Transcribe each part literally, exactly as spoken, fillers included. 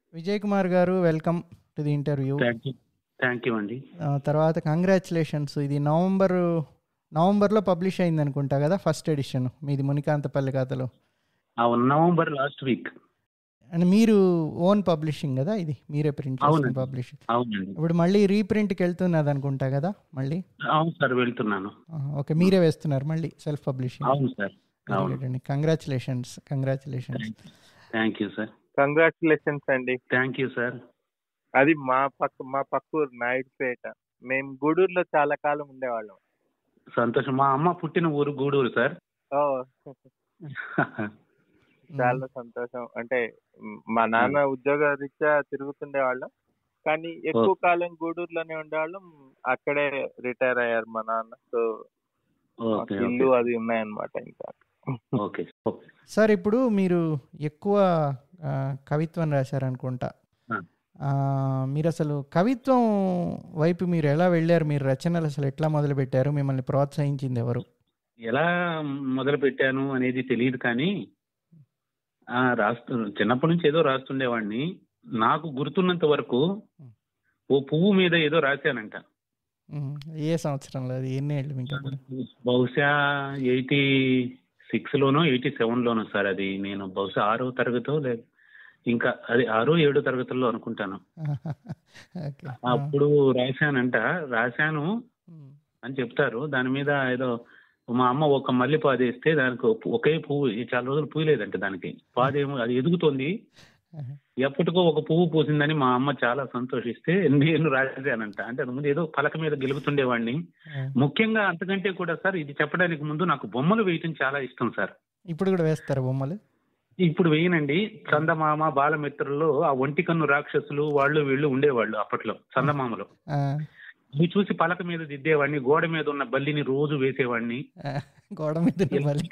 Vijay Kumar garu, welcome to the interview. Thank you thank you అండి. తర్వాత congratulations. ఇది నవంబర్ నవంబర్లో పబ్లిష్ అయింది అనుకుంటా కదా ఫస్ట్ ఎడిషన్ మీది మునికాంతపల్లి కథలు. అవును, నవంబర్ లాస్ట్ వీక్. అండ్ మీరు ఓన్ పబ్లిషింగ్ కదా, ఇది మీరే ప్రింట్ చేసిన పబ్లిష్. అవునండి. ఇప్పుడు మళ్ళీ రీప్రింట్కి వెళ్తున్నది అనుకుంటా కదా మళ్ళీ. అవును సార్, వెళ్తున్నాను. ఓకే, మీరే వేస్తున్నారు మళ్ళీ సెల్ఫ్ పబ్లిషింగ్. అవును సార్. అండి, congratulations congratulations. Thank you sir. Congratulations అండి. Thank you sir. అది మా పక్క మా పక్కూరు నాయుడుపేట. మేము గూడూరులో చాలా కాలం ఉండేవాళ్ళం. సంతోషం. మా అమ్మ పుట్టిన ఊరు గూడూరు సార్. ఓ చాలా సంతోషం. అంటే మా నాన్న ఉద్యోగ రీత్యా తిరుగుతుండేవాళ్ళం, కానీ ఎక్కువ కాలం గూడూరులోనే ఉండేవాళ్ళం. అక్కడే రిటైర్ అయ్యారు మా నాన్న. సో ఇల్లు అది ఉన్నాయన్నమాట. ఇంకా ఓకే సార్, ఇప్పుడు మీరు ఎక్కువ కవిత్వం రాశారనుకుంటా. మీరు అసలు కవిత్వం వైపు మీరు ఎలా వెళ్ళారు? మీరు రచనలు అసలు ఎట్లా మొదలు పెట్టారు? మిమ్మల్ని ప్రోత్సహించింది ఎవరు? ఎలా మొదలు పెట్టాను అనేది తెలియదు, కానీ రాస్తు చిన్నప్పటి నుంచి ఏదో రాస్తుండేవాడిని. నాకు గుర్తున్నంత వరకు ఓ పువ్వు మీద ఏదో రాశానంట. ఏ సంవత్సరంలో? అది ఎన్ని ఏళ్ళు మీకు? బహుశా ఎయిటీ సిక్స్ లోనో ఎయిటీ సెవెన్ లోనో సార్. అది నేను బహుశా ఆరో తరగతో లేదు ఇంకా అది ఆరో ఏడో తరగతుల్లో అనుకుంటాను. అప్పుడు రాశానంట. రాశాను అని చెప్తారు. దాని మీద ఏదో మా అమ్మ ఒక మల్లె పాదు వేస్తే దానికి ఒకే పువ్వు చాలా రోజులు పూయలేదంట. దానికి పాదేమో అది ఎదుగుతోంది, ఎప్పటికో ఒక పువ్వు పూసిందని మా అమ్మ చాలా సంతోషిస్తే నేను రాశానంట. అంటే అది ముందు ఏదో పలక మీద గెలుపుతుండేవాడిని. ముఖ్యంగా అంతకంటే కూడా సార్, ఇది చెప్పడానికి ముందు నాకు బొమ్మలు వేయటం చాలా ఇష్టం సార్. ఇప్పుడు కూడా వేస్తారు బొమ్మలు? ఇప్పుడు వేయనండి. చందమామ, బాలమిత్రుల్లో ఆ ఒంటి కన్ను రాక్షసులు వాళ్ళు వీళ్ళు ఉండేవాళ్ళు అప్పట్లో చందమామలో. ఇవి చూసి పలక మీద దిద్దేవాడిని. గోడ మీద ఉన్న బల్లిని రోజు వేసేవాడిని. గోడ మీద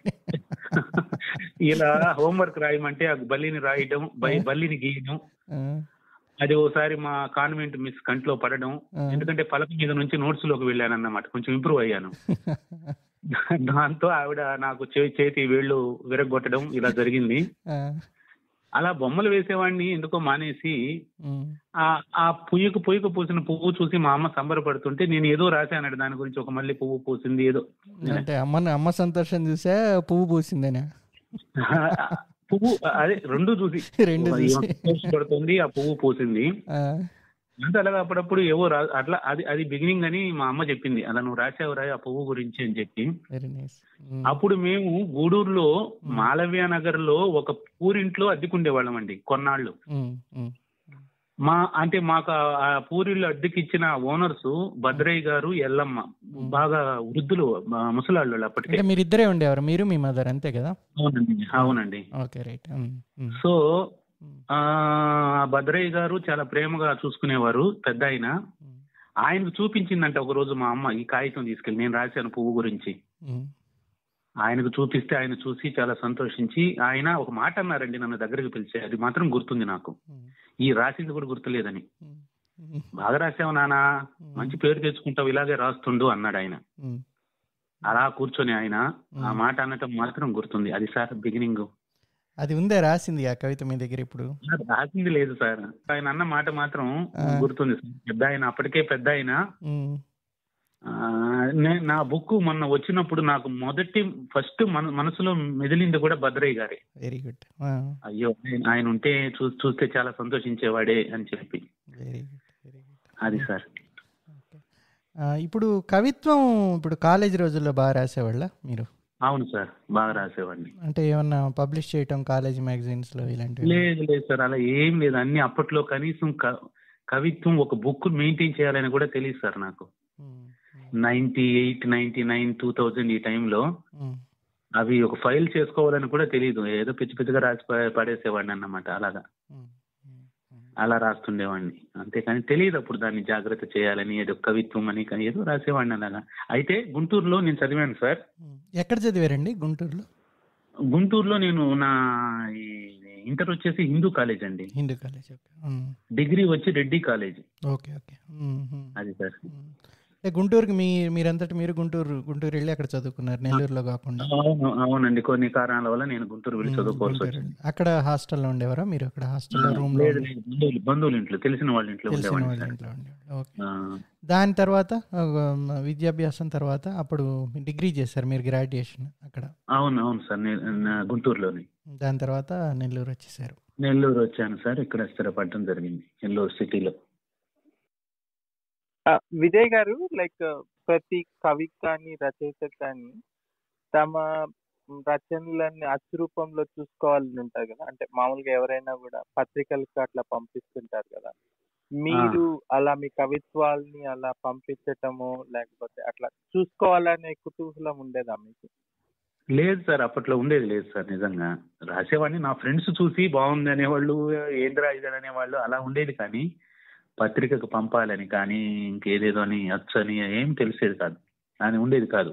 ఇలా హోంవర్క్ రాయమంటే ఆ బల్లిని రాయడం, బల్లిని గీయడం. అది ఓసారి మా కాన్వెంట్ మిస్ కంట్లో పడడం. ఎందుకంటే పలక మీద నుంచి నోట్స్ లోకి వెళ్ళాను అన్నమాట. కొంచెం ఇంప్రూవ్ అయ్యాను. దాంతో ఆవిడ నాకు చేతి వేళ్ళు విరగొట్టడం ఇలా జరిగింది. అలా బొమ్మలు వేసేవాడిని. ఎందుకో మానేసి ఆ ఆ పుయ్యకు పుయ్యకు పూసిన పువ్వు చూసి మా అమ్మ సంబరపడుతుంటే నేను ఏదో రాశానండి దాని గురించి. ఒక మళ్ళీ పువ్వు పూసింది ఏదో. అంటే అమ్మ అమ్మ సంతోషం చూసా పువ్వు పూసిందేనా? పువ్వు అదే రెండు చూసి రెండు పడుతుంది, ఆ పువ్వు పూసింది. అంటే అలాగా అప్పుడప్పుడు ఏవో రా అట్లా అది అది బిగినింగ్ అని మా అమ్మ చెప్పింది. అలా నువ్వు రాసావు రా ఆ పువ్వు గురించి అని చెప్పి. అప్పుడు మేము గూడూరులో మాలవ్య నగర్ లో ఒక పూరింట్లో అద్దెకుండేవాళ్ళం అండి కొన్నాళ్ళు. మా అంటే మాకు ఆ పూరిలో అద్దెకిచ్చిన ఓనర్స్ భద్రయ్య గారు, ఎల్లమ్మ, బాగా వృద్ధులు, ముసలాళ్ళు అప్పటికే. మీరిద్దరే ఉండేవారు, మీరు మీ మదర్ అంతే కదా? అవునండి అవునండి. సో ఆ భద్రయ్య గారు చాలా ప్రేమగా చూసుకునేవారు. పెద్ద ఆయన ఆయనకు చూపించిందంటే ఒక రోజు మా అమ్మ ఈ కాగితం తీసుకెళ్ళి నేను రాశాను పువ్వు గురించి. ఆయనకు చూపిస్తే ఆయన చూసి చాలా సంతోషించి ఆయన ఒక మాట అన్నారండి నన్ను దగ్గరికి పిలిచి. అది మాత్రం గుర్తుంది నాకు. ఈ రాసింది కూడా గుర్తులేదని. బాగా రాసావు నానా, మంచి పేరు తెచ్చుకుంటావు, ఇలాగే రాస్తుండు అన్నాడు ఆయన. అలా కూర్చొని ఆయన ఆ మాట అనటం మాత్రం గుర్తుంది. అది సార్ బిగినింగ్. అది ఉందే రాసింది ఆ కవిత మీ దగ్గర? ఇప్పుడు రాసింది లేదు సార్. ఆయన అన్న మాట మాత్రం గుర్తుంది. పెద్ద ఆయన, అప్పటికే పెద్ద ఆయన. నా బుక్ మొన్న వచ్చినప్పుడు నాకు మొదటి ఫస్ట్ మన మనసులో మెదిలింది కూడా భద్రయ్య గారే. Very good. అయ్యో ఆయన ఉంటే చూ చూస్తే చాలా సంతోషించేవాడే అని చెప్పి. Very good very good. అది సార్. ఇప్పుడు కవిత్వం ఇప్పుడు కాలేజీ రోజుల్లో బాగా రాసేవాళ్ళ మీరు? అవును సార్, బాగా రాసేవాడిని. అంటే ఏమన్నా పబ్లిష్ చేయటం కాలేజ్ మ్యాగజైన్స్ లో ఇలాంటివి? లేదు లేదు సార్, అలా ఏం లేదు. అన్ని అప్పట్లో కనీసం కవిత్వం ఒక బుక్ మెయింటైన్ చేయాలని కూడా తెలియదు సార్ నాకు. Ninety eight ninety nine two thousand ఈ టైంలో అవి ఒక ఫైల్ చేసుకోవాలని కూడా తెలియదు. ఏదో పిచ్చి పిచ్చిగా రాసి పడేసేవాడిని అన్నమాట. అలాగా అలా రాస్తుండేవాడిని. అంతేకాని తెలియదు అప్పుడు దాన్ని జాగ్రత్త చేయాలని, ఏదో కవిత్వం అని, కానీ ఏదో రాసేవాడిని అలాగా. అయితే గుంటూరులో నేను చదివాను సార్. ఎక్కడ చదివారండి గుంటూరులో? గుంటూరులో నేను నా ఇంటర్ వచ్చేసి హిందూ కాలేజ్ అండి. హిందూ కాలేజ్. డిగ్రీ వచ్చి రెడ్డి కాలేజ్. Okay okay. అది సార్. అంటే గుంటూరుకి మీ మీరంతటి మీరు గుంటూరు గుంటూరు వెళ్ళి అక్కడ చదువుకున్నారు, నెల్లూరులో కాకుండా? అవును అవునండి, కొన్ని కారణాల వల్ల నేను గుంటూరు వెళ్ళి ఉమ్, చదువుకోవాల్సి గుంటూరు వచ్చింది. వెళ్ళి. అక్కడ హాస్టల్లో ఉండేవారా మీరు? అక్కడ హాస్టల్లో ఆ, రూమ్ లో లేదు ఉండే లేదు, బంధువులు బంధువుల ఇంట్లో, తెలిసిన వాళ్ళ ఇంట్లో తెలిసిన ఉండేవాడిని వాళ్ళ సార్. ఇంట్లో ఉండేవాళ్ళు. ఓకే. ఆ, దాని తర్వాత ఆ, విద్యాభ్యాసం తర్వాత అప్పుడు డిగ్రీ చేశారు మీరు, గ్రాడ్యుయేషన్ అక్కడ. అవును అవును సార్, నేను నా గుంటూరులోని. దాని తర్వాత నెల్లూరు వచ్చేసారు. నెల్లూరు వచ్చాను సార్, ఇక్కడ స్థిరపడటం జరిగింది నెల్లూరు సిటీలో. ఆ, విజయ్ గారు, లైక్ ప్రతి కవి కానీ రచయిత కానీ తమ రచనలన్నీ అచ్చు రూపంలో చూసుకోవాలని ఉంటారు కదా. అంటే మామూలుగా ఎవరైనా కూడా పత్రికలకు అట్లా పంపిస్తుంటారు కదా. ఆ, మీరు అలా మీ కవిత్వాల్ని అలా పంపించటము, లేకపోతే అట్లా చూసుకోవాలనే కుతూహలం ఉండేదా మీకు? లేదు సార్, అప్పట్లో ఉండేది లేదు సార్. నిజంగా రాసేవాడిని, నా ఫ్రెండ్స్ చూసి బాగుంది అనేవాళ్ళు, ఏంద్రా ఇది అనేవాళ్ళు, అలా ఉండేది. కానీ పత్రికకు పంపాలని కానీ ఇంకేదేదో అని అచ్చని ఏం తెలిసేది కాదు, అని ఉండేది కాదు.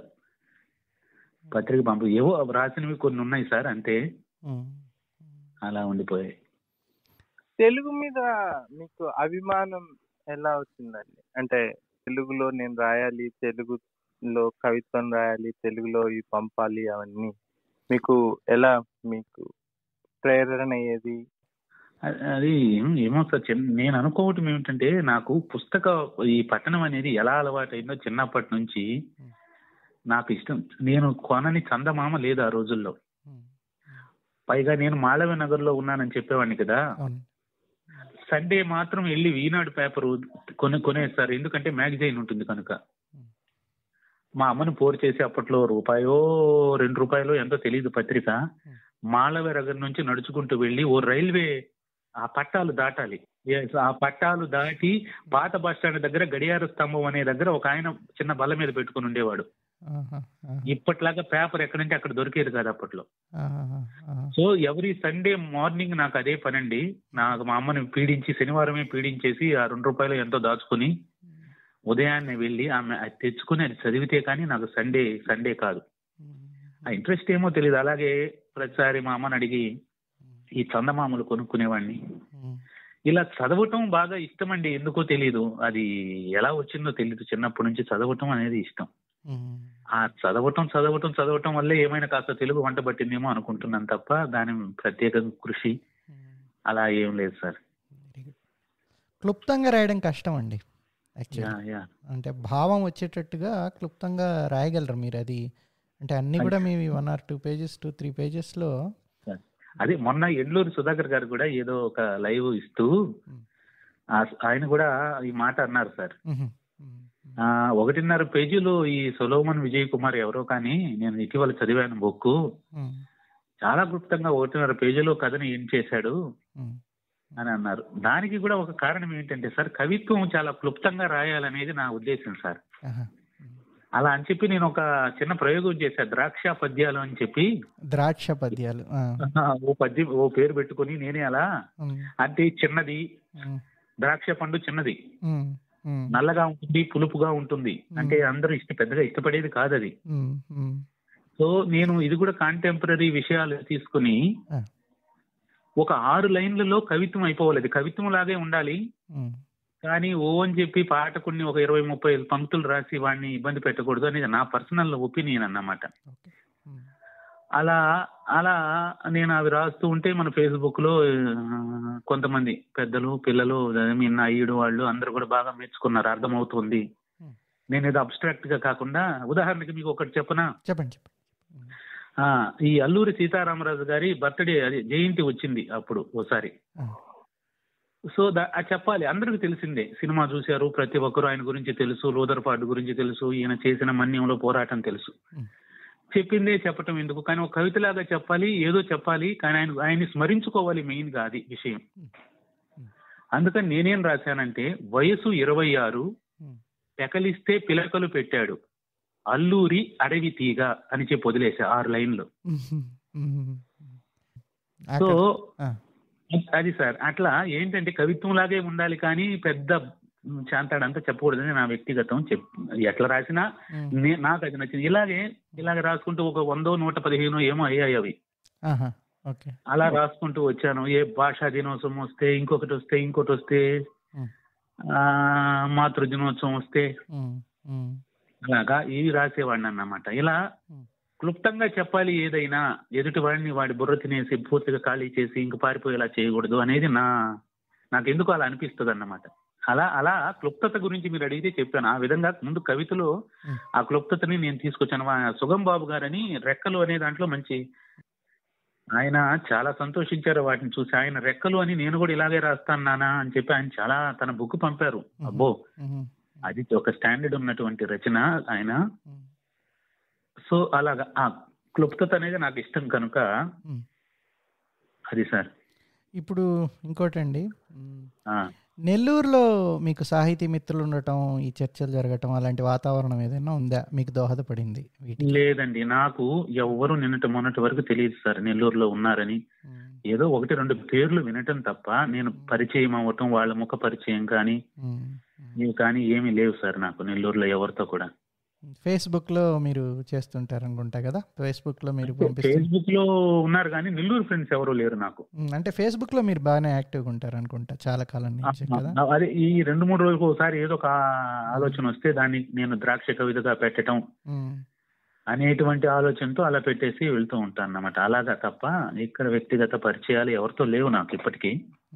పత్రిక పంపు ఏవో రాసినవి కొన్ని ఉన్నాయి సార్, అంతే. ఉమ్. అలా ఉండిపోయాయి. తెలుగు మీద మీకు అభిమానం ఎలా వచ్చిందండి? అంటే తెలుగులో నేను రాయాలి, తెలుగులో కవిత్వం రాయాలి, తెలుగులో ఇవి పంపాలి, అవన్నీ మీకు ఎలా మీకు ప్రేరణ అయ్యేది? అ- అది ఏం- ఏమో సార్, చిన్న నేను అనుకోవటం ఏమిటంటే, నాకు పుస్తక ఈ పఠనం అనేది ఎలా అలవాటైందో చిన్నప్పటి నుంచి నాకు ఇష్టం. నేను కొనని చందమామ లేదు ఆ రోజుల్లో. ఉమ్. పైగా నేను మాళవ్య నగర్ లో ఉన్నానని చెప్పేవాడిని కదా. అవును. సండే మాత్రం వెళ్ళి ఈనాడు పేపర్ కొనే కొనేస్తారు, ఎందుకంటే మ్యాగజైన్ ఉంటుంది కనుక. ఉమ్. మా అమ్మను పోరు చేసి అప్పట్లో రూపాయో రెండు రూపాయలు ఎంతో తెలియదు పత్రిక. ఉమ్. మాళవ్య నగర్ నుంచి నడుచుకుంటూ వెళ్ళి ఓ రైల్వే ఆ పట్టాలు దాటాలి. Yes, ఆ పట్టాలు దాటి పాత బస్ స్టాండ్ దగ్గర గడియార స్తంభం అనే దగ్గర ఒక ఆయన చిన్న బల్ల మీద పెట్టుకుని ఉండేవాడు. ఆహా, ఆహా, ఇప్పట్లాగా పేపర్ ఎక్కడంటే అక్కడ దొరికేది కాదు అప్పట్లో. ఆహా, ఆహా. సో ఎవ్రీ సండే మార్నింగ్ నాకు అదే పనండి. నాకు మా అమ్మని పీడించి, శనివారమే పీడించేసి ఆ రెండు రూపాయలు ఎంతో దాచుకుని ఉదయాన్నే వెళ్ళి ఆమె అది తెచ్చుకుని అది చదివితే కానీ నాకు సండే సండే కాదు. ఆ ఇంట్రెస్ట్ ఏమో తెలియదు. అలాగే ప్రతిసారి మా అమ్మని అడిగి ఈ చందమామలు కొనుక్కునేవాడిని. ఉమ్. ఇలా చదవటం బాగా ఇష్టం అండి, ఎందుకో తెలీదు, అది ఎలా వచ్చిందో తెలీదు. చిన్నప్పటి నుంచి చదవటం అనేది ఇష్టం. ఉమ్. ఆ చదవటం చదవటం చదవటం వల్లే ఏమైనా కాస్త తెలుగు వంట పట్టిందేమో అనుకుంటున్నాను తప్ప దాని ప్రత్యేక కృషి అలా ఏం లేదు సార్. Very good. క్లుప్తంగా రాయడం కష్టం అండి యా యాక్చువల్లీ. యా అంటే భావం వచ్చేటట్టుగా క్లుప్తంగా రాయగలరు మీరు. అది అంటే అన్నీ కూడా మీ one or two pages two three పేజెస్లో. అదే మొన్న ఎడ్లూరు సుధాకర్ గారు కూడా ఏదో ఒక లైవ్ ఇస్తూ ఆ- ఆయన కూడా ఈ మాట అన్నారు సార్. ఆ ఒకటిన్నర పేజీలో ఈ సొలోమన్ విజయ్ కుమార్ ఎవరో కానీ నేను ఇటీవల చదివాను బుక్, చాలా క్లుప్తంగా ఒకటిన్నర పేజీలో కథని ఏం చేశాడు అని అన్నారు. దానికి కూడా ఒక కారణం ఏంటంటే సార్, కవిత్వం చాలా క్లుప్తంగా రాయాలనేది నా ఉద్దేశం సార్. అలా అని చెప్పి నేను ఒక చిన్న ప్రయోగం చేశాను, ద్రాక్ష పద్యాలు అని చెప్పి. ద్రాక్ష పద్యాలు ఆ. ఓ పద్యం ఓ పేరు పెట్టుకుని నేనే అలా, ఉమ్. అంటే చిన్నది ఉమ్. ద్రాక్ష పండు చిన్నది, ఉమ్. ఉమ్. నల్లగా ఉంటుంది, పులుపుగా ఉంటుంది, అంటే అందరూ ఇష్ట పెద్దగా ఇష్టపడేది కాదు అది. ఉమ్. ఉమ్. సో నేను ఇది కూడా కాంటెంపరీ విషయాలు తీసుకుని ఆ. ఒక ఆరు లైన్లలో కవిత్వం అయిపోవాలి. అది కవిత్వం లాగే ఉండాలి, ఉమ్. కానీ ఓ అని చెప్పి పాఠకుడిని ఒక ఇరవై ముప్పై పంక్తులు రాసి వాడిని ఇబ్బంది పెట్టకూడదు అనేది నా పర్సనల్ ఒపీనియన్ అన్నమాట. ఓకే. ఉమ్. అలా అలా నేను అవి రాస్తూ ఉంటే మన ఫేస్బుక్ లో ఆ, కొంతమంది పెద్దలు పిల్లలు మీ నా అయ్యుడు వాళ్ళు అందరూ కూడా బాగా మెచ్చుకున్నారు, అర్థమవుతుంది. ఉమ్. నేను ఏదో అబ్స్ట్రాక్ట్ గా కాకుండా, ఉదాహరణకి మీకు ఒకటి చెప్పనా, చెప్పండి చెప్పండి. ఉమ్. ఆ ఈ అల్లూరి సీతారామరాజు గారి బర్త్డే అది జయంతి వచ్చింది అప్పుడు ఓసారి. ఆ. సో దా- అది చెప్పాలి, అందరికి తెలిసిందే, సినిమా చూశారు ప్రతి ఒక్కరు, ఆయన గురించి తెలుసు, లోదర్పాటు గురించి తెలుసు, ఈయన చేసిన మన్యంలో పోరాటం తెలుసు. ఉమ్. చెప్పిందే చెప్పటం ఎందుకు, కానీ ఒక కవితలాగా చెప్పాలి, ఏదో చెప్పాలి, కానీ ఆయన ఆయన్ని స్మరించుకోవాలి, మెయిన్ గా అది విషయం. అందుకని నేనేం రాశానంటే, వయసు ఇరవై ఆరు ఉమ్. పెకలిస్తే పిలకలు పెట్టాడు అల్లూరి అడవి తీగ అని చెప్పి వదిలేసా ఆరు లైన్లు. ఉమ్. ఉమ్. సో ఆ. అది సార్, అట్లా ఏంటంటే కవిత్వం లాగే ఉండాలి, కానీ పెద్ద చాంతాడంతా చెప్పకూడదని నా వ్యక్తిగతం. చెప్ ఎట్లా రాసినా ఉమ్. నే- నాకు అది నచ్చింది. ఇలాగే ఇలాగే రాసుకుంటూ ఒక వందో నూట పదిహేను ఏమో అయ్యాయి అవి. ఆహా. ఓకే. అలా రాసుకుంటూ వచ్చాను. ఏ భాషా దినోత్సవం వస్తే ఇంకొకటి వస్తే ఇంకోటి వస్తే ఉమ్. ఆ మాతృ దినోత్సవం వస్తే ఉమ్. అలాగా ఇవి రాసేవాడిని అన్నమాట. ఇలా క్లుప్తంగా చెప్పాలి ఏదైనా, ఎదుటి వాడిని వాడి బుర్ర తినేసి పూర్తిగా ఖాళీ చేసి ఇంక పారిపోయేలా చేయకూడదు అనేది నా నాకు ఎందుకు అలా అనిపిస్తుంది అన్నమాట. అలా అలా క్లుప్తత గురించి మీరు అడిగితే చెప్పాను. ఆ విధంగా ముందు కవితలో ఆ క్లుప్తతని నేను తీసుకొచ్చాను. సుగం బాబు గారని రెక్కలు అనే దాంట్లో మంచి ఆయన చాలా సంతోషించారు వాటిని చూసి. ఆయన రెక్కలు అని నేను కూడా ఇలాగే రాస్తాను నానా అని చెప్పి ఆయన చాలా తన బుక్ పంపారు. అబ్బో, అది ఒక స్టాండర్డ్ ఉన్నటువంటి రచన ఆయన. సో అలాగా ఆ క్లుప్తత అనేది నాకు ఇష్టం కనుక అది సార్. ఇప్పుడు ఇంకోటండి, నెల్లూరులో మీకు సాహితీ మిత్రులు ఉండటం, ఈ చర్చలు జరగటం అలాంటి వాతావరణం ఏదైనా ఉందా మీకు దోహదపడింది? లేదండి, నాకు ఎవరు నిన్నటి మొన్నటి వరకు తెలియదు సార్ నెల్లూరులో ఉన్నారని. ఏదో ఒకటి రెండు పేర్లు వినటం తప్ప నేను పరిచయం అవ్వటం, వాళ్ళ ముఖ పరిచయం కానీ ఇవి కానీ ఏమీ లేవు సార్ నాకు నెల్లూరులో ఎవరితో కూడా. ఫేస్బుక్ లో మీరు చేస్తుంటారు అనుకుంటా కదా, ఫేస్బుక్ లో మీరు ఫేస్బుక్ లో ఉన్నారు కానీ నెల్లూరు ఫ్రెండ్స్ ఎవరు లేరు నాకు. అంటే ఫేస్బుక్ లో మీరు బాగానే యాక్టివ్గా ఉంటారు అనుకుంటా చాలా కాలం నుంచి కదా. అదే ఈ రెండు మూడు రోజులకు ఒకసారి ఏదో ఒక ఆలోచన వస్తే దాన్ని నేను ద్రాక్ష కవితగా పెట్టడం అనేటువంటి ఆలోచనతో అలా పెట్టేసి వెళ్తూ ఉంటాను అన్నమాట. అలాగా తప్ప ఇక్కడ వ్యక్తిగత పరిచయాలు ఎవరితో లేవు నాకు ఇప్పటికీ.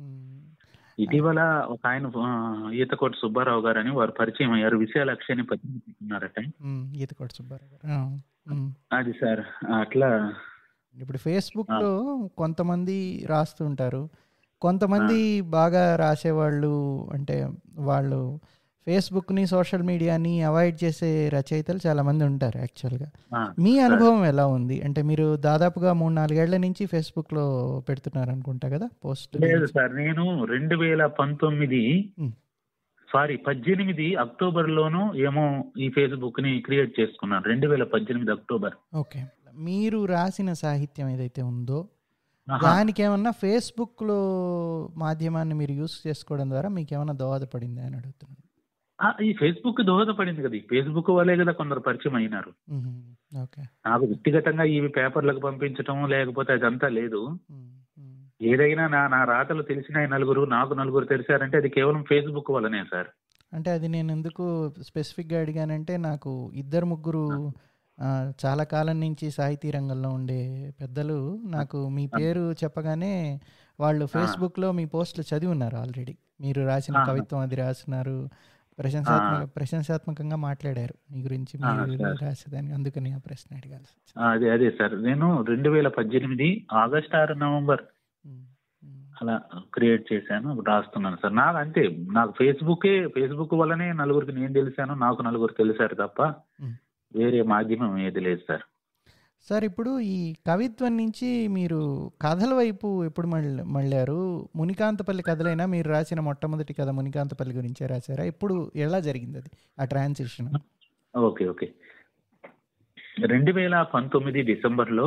ఇటీవల ఒక ఆయన ఈతకోటి సుబ్బారావు గారు అని వారు పరిచయం అయ్యారు. విశాలాక్షి అని పట్టుకున్నారట ఈతకోటి సుబ్బారావు గారు. అది సార్ అట్లా. ఇప్పుడు ఫేస్బుక్ లో కొంతమంది రాస్తుంటారు, కొంతమంది బాగా రాసేవాళ్ళు, అంటే వాళ్ళు ఫేస్బుక్ని సోషల్ మీడియాని అవాయిడ్ చేసే రచయితలు చాలా మంది ఉంటారు యాక్చువల్గా. మీ అనుభవం ఎలా ఉంది? అంటే మీరు దాదాపుగా మూడు నాలుగేళ్ల నుంచి ఫేస్బుక్ లో పెడుతున్నారు అనుకుంటా కదా పోస్ట్. లేదు సార్, నేను రెండు వేల పంతొమ్మిది సారీ పద్దెనిమిది అక్టోబర్ లోను ఏమో ఈ ఫేస్బుక్ ని క్రియేట్ చేసుకున్నాను, రెండు వేల పద్దెనిమిది అక్టోబర్. ఓకే, మీరు రాసిన సాహిత్యం ఏదైతే ఉందో దానికి ఏమన్నా ఫేస్బుక్ లో మాధ్యమాన్ని మీరు యూస్ చేసుకోవడం ద్వారా మీకు ఏమన్నా దోహదపడింది అని అడుగుతున్నాను. ఈ ఫేస్బుక్ దోహదపడింది కదా, ఈ ఫేస్బుక్ వల్లే కదా కొందరు పరిచయం అయినారు. నాకు వ్యక్తిగతంగా ఇవి పేపర్లకు పంపించడం లేకపోతే అదంతా లేదు. ఏదైనా నా నా రాతలు తెలిసిన నలుగురు నాకు నలుగురు తెలిసారంటే అది కేవలం ఫేస్బుక్ వల్లనే సార్. అంటే అది నేను ఎందుకు స్పెసిఫిక్గా అడిగానంటే, నాకు ఇద్దరు ముగ్గురు చాలా కాలం నుంచి సాహితీ రంగంలో ఉండే పెద్దలు నాకు మీ పేరు చెప్పగానే వాళ్ళు ఫేస్బుక్లో మీ పోస్టులు చదివి ఉన్నారు ఆల్రెడీ. మీరు రాసిన కవిత్వం అది రాస్తున్నారు, ప్రశంసాత్మక ప్రశంసాత్మకంగా మాట్లాడారు మీ గురించి మీరు రాసేదానికి. అందుకని ఆ ప్రశ్న అడగాల్సి. అదే అదే సార్, నేను రెండు వేల పద్దెనిమిది ఆగస్ట్ ఆరు నవంబర్ అలా క్రియేట్ చేశాను, రాస్తున్నాను సార్. నాకు అంతే, నాకు ఫేస్బుకే ఫేస్బుక్ వల్లనే నలుగురికి నేను తెలిసాను, నాకు నలుగురు తెలిసారు తప్ప వేరే మాధ్యమం ఏది లేదు సార్. సార్ ఇప్పుడు ఈ కవిత్వం నుంచి మీరు కథల వైపు ఎప్పుడు మళ్ళీ మళ్ళారు? మునికాంతపల్లి కథలైనా మీరు రాసిన మొట్టమొదటి కథ మునికాంతపల్లి గురించే రాశారా? ఇప్పుడు ఎలా జరిగింది అది ఆ ట్రాన్సిషన్? ఓకే ఓకే రెండు వేల పంతొమ్మిది డిసెంబర్లో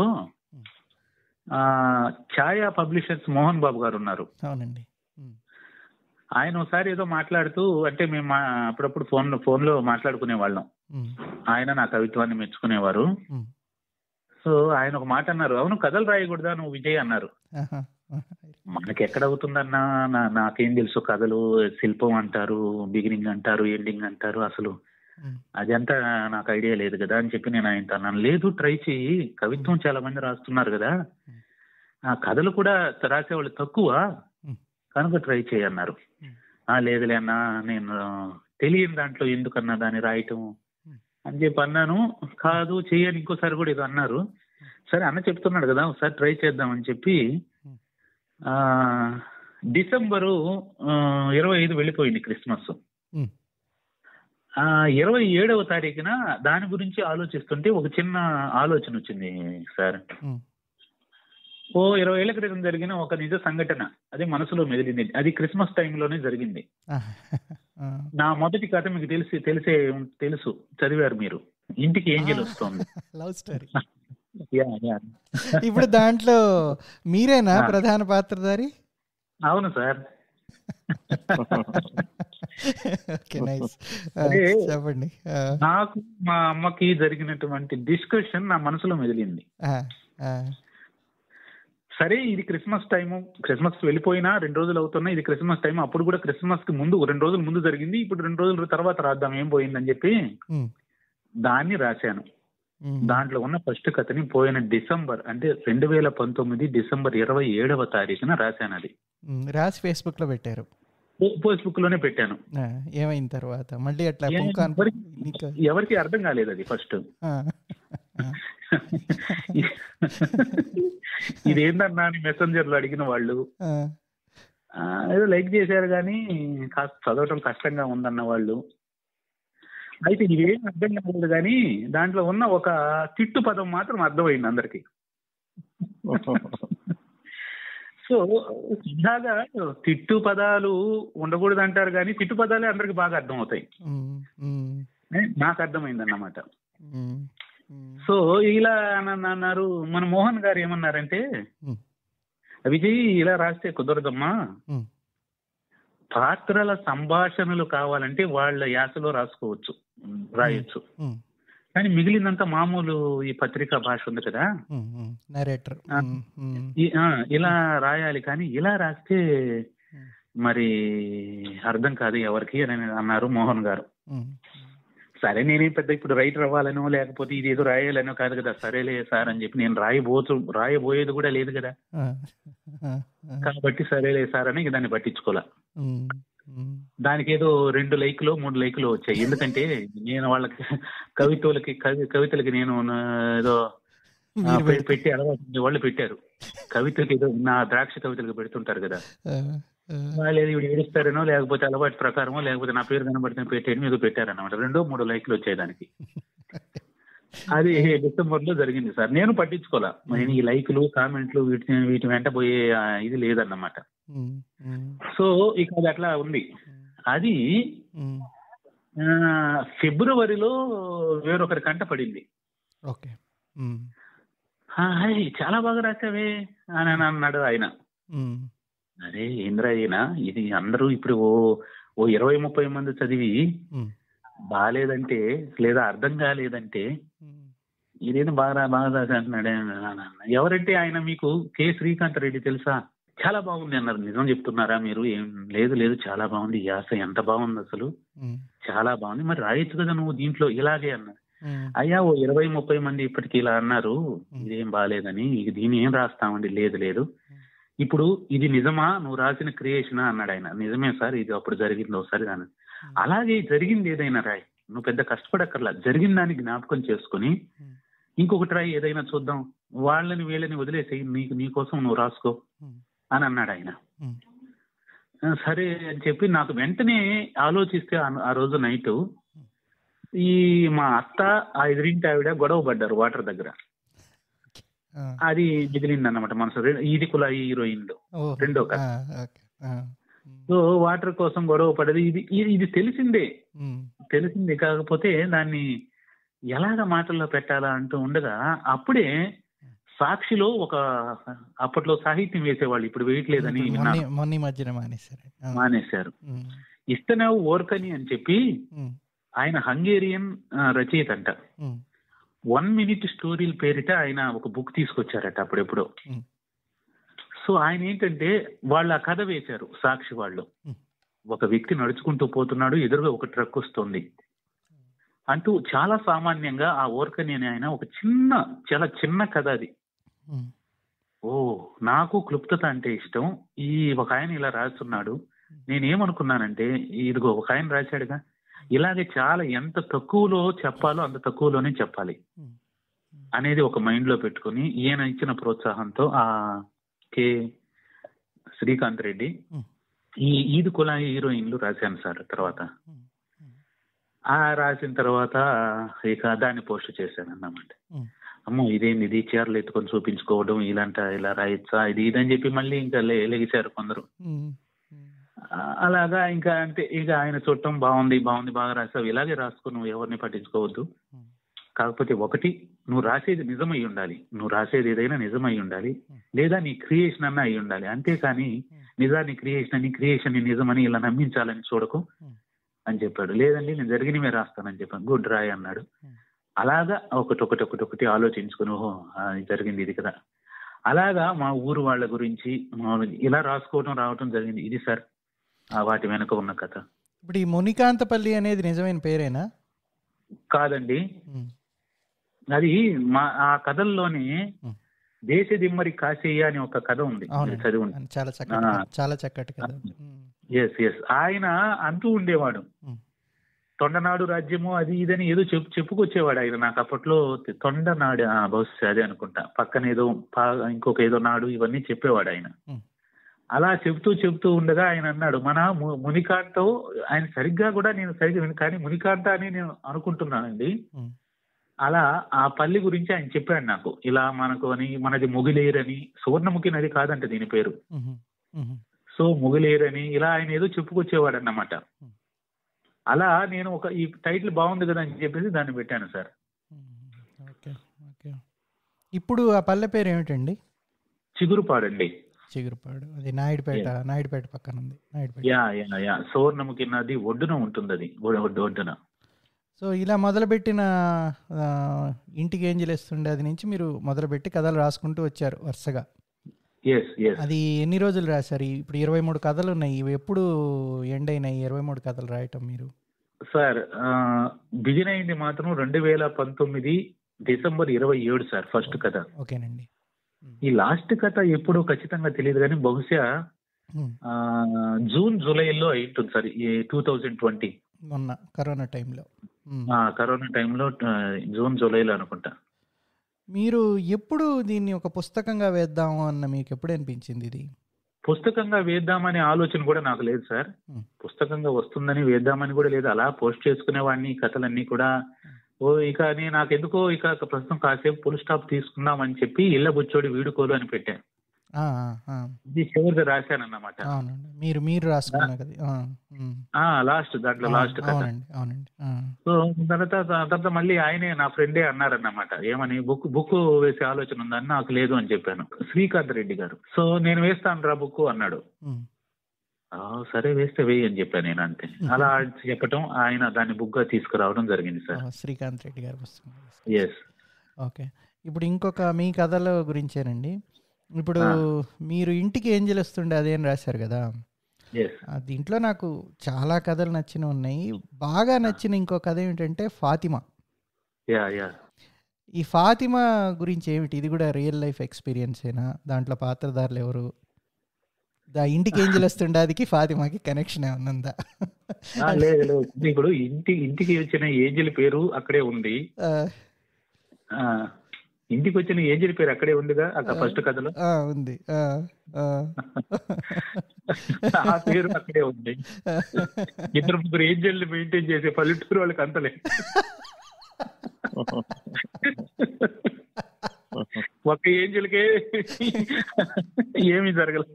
ఛాయా పబ్లిషర్స్ మోహన్ బాబు గారు ఉన్నారు. అవునండి. ఆయన ఒకసారి ఏదో మాట్లాడుతూ, అంటే మేము అప్పుడప్పుడు ఫోన్ ఫోన్లో మాట్లాడుకునే వాళ్ళం. ఆయన నా కవిత్వాన్ని మెచ్చుకునేవారు. సో ఆయన ఒక మాట అన్నారు, అవును కథలు రాయకూడదా నువ్వు విజయ్ అన్నారు. మనకి ఎక్కడ అవుతుందన్నా, నాకేం తెలుసు కథలు, శిల్పం అంటారు, బిగినింగ్ అంటారు, ఎండింగ్ అంటారు, అసలు అదంతా నాకు ఐడియా లేదు కదా అని చెప్పి నేను ఆయనతో అన్నాను. లేదు ట్రై చెయ్యి, కవిత్వం చాలా మంది రాస్తున్నారు కదా, ఆ కథలు కూడా రాసేవాళ్ళు తక్కువ కనుక ట్రై చేయి అన్నారు. లేదులే అన్నా, నేను తెలియని దాంట్లో ఎందుకన్నా దాన్ని రాయటం అని చెప్పి అన్నాను. కాదు చెయ్యని ఇంకోసారి కూడా ఇది అన్నారు. సరే అన్న చెప్తున్నాడు కదా ఒకసారి ట్రై చేద్దామని చెప్పి ఆ డిసెంబరు ఇరవై ఐదు వెళ్ళిపోయింది క్రిస్మస్. ఆ ఇరవై ఏడవ తారీఖున దాని గురించి ఆలోచిస్తుంటే ఒక చిన్న ఆలోచన వచ్చింది సార్. ఓ ఇరవై ఏళ్ల క్రితం జరిగిన ఒక నిజ సంఘటన అది మనసులో మెదిలింది. అది క్రిస్మస్ టైంలోనే జరిగింది. నా మొదటి కథ మీకు తెలిసి తెలిసే తెలుసు, చదివారు మీరు, ఇంటికి ఏంజెల్ వస్తుంది. Love story. ఇప్పుడు దాంట్లో మీరేనా ప్రధాన పాత్రధారి? అవును సార్. చెప్పండి. నాకు మా అమ్మకి జరిగినటువంటి డిస్కషన్ నా మనసులో మెదిలింది. సరే ఇది క్రిస్మస్ టైము, క్రిస్మస్ వెళ్ళిపోయినా రెండు రోజులు అవుతున్నా, ఇది క్రిస్మస్ టైం, అప్పుడు కూడా క్రిస్మస్ కి ముందు రెండు రోజుల ముందు జరిగింది, ఇప్పుడు రెండు రోజుల తర్వాత రాద్దాం ఏం పోయిందని చెప్పి దాన్ని రాశాను. దాంట్లో ఉన్న ఫస్ట్ కథని పోయిన డిసెంబర్ అంటే రెండు వేల పంతొమ్మిది డిసెంబర్ ఇరవై ఏడవ తారీఖున రాశాను. అది రాసి ఫేస్బుక్ లో పెట్టారు. ఫేస్బుక్ లోనే పెట్టాను. ఏమైన తర్వాత మళ్ళీ అట్లా ఎవరికి అర్థం కాలేదు అది ఫస్ట్. ఇదేంటన్నా అని మెసెంజర్ లో అడిగిన వాళ్ళు ఏదో లైక్ చేశారు కానీ కాస్త చదవటం కష్టంగా ఉందన్న వాళ్ళు. అయితే ఇవేం అర్థం కాలేదు కానీ దాంట్లో ఉన్న ఒక తిట్టు పదం మాత్రం అర్థమైంది అందరికి. సో ఇలాగా తిట్టు పదాలు ఉండకూడదు అంటారు కానీ తిట్టు పదాలే అందరికి బాగా అర్థం అవుతాయి. నాకు అర్థమైంది అన్నమాట. సో ఇలా అన్నారు. మన మోహన్ గారు ఏమన్నారంటే, విజయ్ ఇలా రాస్తే కుదరదమ్మా, పాత్రల సంభాషణలు కావాలంటే వాళ్ళ యాసలో రాసుకోవచ్చు, రాయొచ్చు, కానీ మిగిలినంత మామూలు ఈ పత్రికా భాష ఉంది కదా, ఇలా రాయాలి, కానీ ఇలా రాస్తే మరి అర్థం కాదు ఎవరికి అని అన్నారు మోహన్ గారు. సరే నేనేం పెద్ద ఇప్పుడు రైటర్ అవ్వాలనో లేకపోతే ఇది ఏదో రాయాలనో కాదు కదా, సరేలే సార్ అని చెప్పి నేను రాయబోతు రాయబోయేది కూడా లేదు కదా, కాబట్టి సరేలే సార్ అని దాన్ని పట్టించుకోలే. దానికి ఏదో రెండు లైకులు మూడు లైకులు వచ్చాయి. ఎందుకంటే నేను వాళ్ళకి కవితలకి కవి కవితలకి నేను ఏదో పెట్టి అలవాటు వాళ్ళు పెట్టారు. కవితలకి ఏదో నా ద్రాక్ష కవితలకు పెడుతుంటారు కదా, వాళ్ళు ఏది ఇప్పుడు ఏడుస్తారనో లేకపోతే అలవాటు ప్రకారమో లేకపోతే నా పేరు కనబడితే పెట్టేయడం ఏదో పెట్టారన్నమాట. రెండో మూడో లైక్లు వచ్చాయి దానికి. అది డిసెంబర్ లో జరిగింది సార్. నేను పట్టించుకోలే, నేను ఈ లైకులు కామెంట్లు వీటి వీటి వెంట పోయే ఇది లేదన్నమాట. సో ఇక అది అట్లా ఉంది. అది ఫిబ్రవరిలో వేరొకరి కంట పడింది. చాలా బాగా రాసావే అని అన్నాడు ఆయన. అరే ఏంద్రా అయినా ఇది అందరూ ఇప్పుడు ఓ ఓ ఇరవై ముప్పై మంది చదివి బాగాలేదంటే లేదా అర్థం కాలేదంటే ఇదేదో బాగా బాగా రాసా అంటున్నాడే. ఎవరంటే ఆయన మీకు కె శ్రీకాంత్ రెడ్డి తెలుసా? చాలా బాగుంది అన్నారు. నిజం చెప్తున్నారా మీరు? ఏం లేదు లేదు చాలా బాగుంది, యాస ఎంత బాగుంది అసలు, చాలా బాగుంది, మరి రాయొచ్చు కదా నువ్వు దీంట్లో ఇలాగే అన్నారు. అయ్యా ఓ ఇరవై ముప్పై మంది ఇప్పటికి ఇలా అన్నారు ఇదేం బాగాలేదని, దీన్ని ఏం రాస్తామండి. లేదు లేదు ఇప్పుడు ఇది నిజమా నువ్వు రాసిన క్రియేషనా అన్నాడు ఆయన. నిజమే సార్, ఇది అప్పుడు జరిగింది ఒకసారి కానీ. అలాగే జరిగింది ఏదైనా రాయి, నువ్వు పెద్ద కష్టపడక్కర్లా, జరిగిన దాన్ని జ్ఞాపకం చేసుకుని ఇంకొకటి రాయి, ఏదైనా చూద్దాం, వాళ్ళని వీళ్ళని వదిలేసేయి, నీకు నీ కోసం నువ్వు రాసుకో అని అన్నాడు ఆయన. సరే అని చెప్పి నాకు వెంటనే ఆలోచిస్తే ఆ రోజు నైట్ ఈ మా అత్త ఆ ఎదురింటి ఆవిడ గొడవ పడ్డారు వాటర్ దగ్గర. అది మిగిలింది అన్నమాట మనసు. ఇది కులాయి హీరోయిన్ లో రెండో కథ. సో వాటర్ కోసం గొడవ పడేది ఇది ఇది తెలిసిందే తెలిసిందే కాకపోతే దాన్ని ఎలాగ మాటల్లో పెట్టాలా అంటూ ఉండగా అప్పుడే సాక్షిలో ఒక అప్పట్లో సాహిత్యం వేసేవాళ్ళు, ఇప్పుడు వేయట్లేదని మానేశారు. ఇస్తనవ్ ఓర్కని అని చెప్పి ఆయన హంగేరియన్ రచయిత అంట. వన్ మినిట్ స్టోరీల పేరిట ఆయన ఒక బుక్ తీసుకొచ్చారట అప్పుడెప్పుడో. సో ఆయన ఏంటంటే వాళ్ళు ఆ కథ వేశారు సాక్షి వాళ్ళు. ఒక వ్యక్తి నడుచుకుంటూ పోతున్నాడు, ఎదురుగా ఒక ట్రక్ వస్తుంది అంటూ చాలా సామాన్యంగా ఆ ఓర్కని అని ఆయన ఒక చిన్న చాలా చిన్న కథ అది. ఓ నాకు క్లుప్తత అంటే ఇష్టం. ఈ ఒక ఆయన ఇలా రాస్తున్నాడు, నేనేమనుకున్నానంటే ఇదిగో ఒక ఆయన రాశాడుగా, ఇలాగే చాలా ఎంత తక్కువలో చెప్పాలో అంత తక్కువలోనే చెప్పాలి అనేది ఒక మైండ్ లో పెట్టుకుని ఈయన ఇచ్చిన ప్రోత్సాహంతో ఆ కె శ్రీకాంత్ రెడ్డి ఈ ఈద్ కులాయి హీరోయిన్లు రాశాను సార్. తర్వాత ఆ రాసిన తర్వాత ఇక దాన్ని పోస్ట్ చేశాను అన్నమాట. అమ్మో ఇదేంది ఇది, చీరలు ఎత్తుకొని చూపించుకోవడం ఇలాంట ఇలా రాయొచ్చా ఇది ఇదని చెప్పి మళ్ళీ ఇంకా లెగిశారు కొందరు. అలాగా ఇంకా అంటే ఇక ఆయన చూడటం బాగుంది బాగుంది బాగా రాసావు, ఇలాగే రాసుకో, నువ్వు ఎవరిని పట్టించుకోవద్దు, కాకపోతే ఒకటి నువ్వు రాసేది నిజమై ఉండాలి, నువ్వు రాసేది ఏదైనా నిజమై ఉండాలి, లేదా నీ క్రియేషన్ అన్న అయి ఉండాలి, అంతేకాని నిజాన్ని క్రియేషన్ అని క్రియేషన్ ని నిజమని ఇలా నమ్మించాలని చూడకు అని చెప్పాడు. లేదండి నేను జరిగినవే రాస్తానని చెప్పాను. గుడ్ రాయ్ అన్నాడు. అలాగా ఒకటి ఒకటి ఒకటి ఒకటి ఆలోచించుకుని ఓహో జరిగింది ఇది కదా. అలాగా మా ఊరు వాళ్ళ గురించి మా- ఇలా రాసుకోవడం రావటం జరిగింది. ఇది సార్ ఆ వాటి వెనుక ఉన్న కథ. ఇప్పుడు ఈ మునికాంతపల్లి అనేది నిజమైన పేరేనా? కాదండి, ఉమ్, అది మా ఆ కథల్లోనే ఉమ్. దేశ దిమ్మరి కాశయ్య అని ఒక కథ ఉంది, మీరు అవునండి, చదివి ఉంటుంది. చాలా చక్కటి కథ, చాలా చక్కటి కథ. ఉమ్, ఎస్ ఎస్ ఆయన అంటూ ఉండేవాడు, ఉమ్, తొండనాడు రాజ్యము అది ఇదని ఏదో చెప్పు చెప్పుకొచ్చేవాడు ఆయన నాకు అప్పట్లో. తొండనాడు ఆ, బహుశా అదే అనుకుంటా, పక్కన ఏదో పా- ఇంకొక ఏదో నాడు ఇవన్నీ చెప్పేవాడు ఆయన. ఉమ్, అలా చెబుతూ చెబుతూ ఉండగా ఆయన అన్నాడు, మన ము- మునికాంతో, ఆయన సరిగ్గా కూడా నేను సరిగ్గా విను కానీ మునికాంత అని నేను అనుకుంటున్నానండి. ఉమ్, అలా ఆ పల్లి గురించి ఆయన చెప్పాడు నాకు, ఇలా మనకు అని మనది ముగిలేరని, సువర్ణముఖి నది కాదంట దీని పేరు. ఉమ్, ఉమ్, సో ముగిలేరని ఇలా ఆయన ఏదో చెప్పుకొచ్చేవాడు అన్నమాట. ఉమ్. అలా నేను ఒక ఈ టైటిల్ బాగుంది కదా అని చెప్పేసి దాన్ని పెట్టాను సార్. Okay okay. ఇప్పుడు ఆ పల్లె పేరు ఏమిటండి? చిగురుపాడండి. చిగురుపాడు, అది నాయుడుపేట, నాయుడుపేట పక్కన ఉంది. Naidupeta. Yeah yeah yeah Suvarnamukhi నది ఒడ్డున ఉంటుంది అది, ఒడ్డు- ఒడ్డు- ఒడ్డున. సో ఇలా మొదలుపెట్టిన ఆ, ఇంటికి ఏం చేస్తుండే అది నుంచి మీరు మొదలుపెట్టి కథలు రాసుకుంటూ వచ్చారు వరుసగా. ఎస్ ఎస్ అది ఎన్ని రోజులు రాశారు? ఇప్పుడు ఇరవై మూడు కథలు ఉన్నాయి, ఇవి ఎప్పుడు ఎండ్ అయినాయి ఇరవై మూడు కథలు రాయటం మీరు? సార్ బిగిన్ అయింది మాత్రం రెండు వేల పంతొమ్మిది డిసెంబర్ ఇరవై ఏడు సార్ ఫస్ట్ కథ. ఓకేనండి. ఈ లాస్ట్ కథ ఎప్పుడో ఖచ్చితంగా తెలియదు కానీ బహుశా ఉమ్, ఆ, జూన్ జూలైలో అయి ఉంటుంది సార్, ఈ టూ థౌజండ్ ట్వంటీ మొన్న కరోనా టైంలో. ఉమ్. కరోనా టైంలో జూన్ జూలైలో అనుకుంటా. మీరు ఎప్పుడు దీన్ని ఒక పుస్తకంగా వేద్దాము అన్న మీకు ఎప్పుడు అనిపించింది ఇది? పుస్తకంగా వేద్దామనే ఆలోచన కూడా నాకు లేదు సార్. ఉమ్, పుస్తకంగా వస్తుందని వేద్దామని కూడా లేదు. అలా పోస్ట్ చేసుకునేవాడిని కథలన్నీ కూడా. ఓ ఇక నేను నాకెందుకో ఇక ప్రస్తుతం కాసేపు ఫుల్ స్టాప్ తీసుకుందామని చెప్పి ఇళ్ళ బుచ్చోడి వీడుకోలు అని పెట్టాను. ఆ, ఆ, ఆ. ఇది చివరిగా రాశాను అన్నమాట. అవునండి, మీరు మీరు రాసుకున్న కదా. ఆ, ఉమ్. ఆ లాస్ట్ దాంట్లో లాస్ట్ కథ. అవునండి అవునండి. ఆ, సో తర్వాత తర్వాత మళ్ళీ ఆయనే నా ఫ్రెండే అన్నారన్నమాట, ఏమని బుక్ బుక్ వేసే ఆలోచన ఉందని. నాకు లేదు అని చెప్పాను. శ్రీకాంత్ రెడ్డి గారు. సో నేను వేస్తాను రా బుక్ అన్నాడు. ఉమ్. "ఆ, సరే వేస్తే వేయి అని చెప్పాను నేను అంతే. అలా చెప్పటం ఆయన దాన్ని బుక్ గా తీసుకురావడం జరిగింది సార్. ఆ, శ్రీకాంత్ రెడ్డి గారు పుస్తకం. ఎస్. ఓకే. ఇప్పుడు ఇంకొక మీ కథల గురించేనండి. ఇప్పుడు ఆ. మీరు ఇంటికి ఏం చేస్తుండే అదేం రాశారు కదా. ఎస్. ఆ, దీంట్లో నాకు చాలా కథలు నచ్చినవి ఉన్నాయి. బాగా నచ్చిన ఇంకో కథ ఏమిటంటే ఫాతిమా. యా యా ఈ ఫాతిమా గురించి ఏమిటి? ఇది కూడా రియల్ లైఫ్ ఎక్స్పీరియన్సేనా? దాంట్లో పాత్రధారులు ఎవరు? దా ఇంటికి ఏం చేస్తుండే అదికి ఫాతిమాకి కనెక్షన్ ఏమన్నా ఉందా? ఆ, లేదు లేదు. ఇప్పుడు ఇంటి ఇంటికి వచ్చిన ఏంజల్ పేరు అక్కడే ఉంది. ఆ, ఆ, ఇంటికి వచ్చిన ఏంజల్ పేరు అక్కడే ఉందిగా అక్కడ ఫస్ట్ కథలో. ఆ, ఉంది. ఆ, ఆ. ఆ పేరు అక్కడే ఉంది. ఇద్దరు ముగ్గురు ఏంజల్ మెయింటైన్ చేసే పల్లెటూరు వాళ్ళకి అంతలే. ఒక ఏంజల్కే ఏమీ జరగలేదు.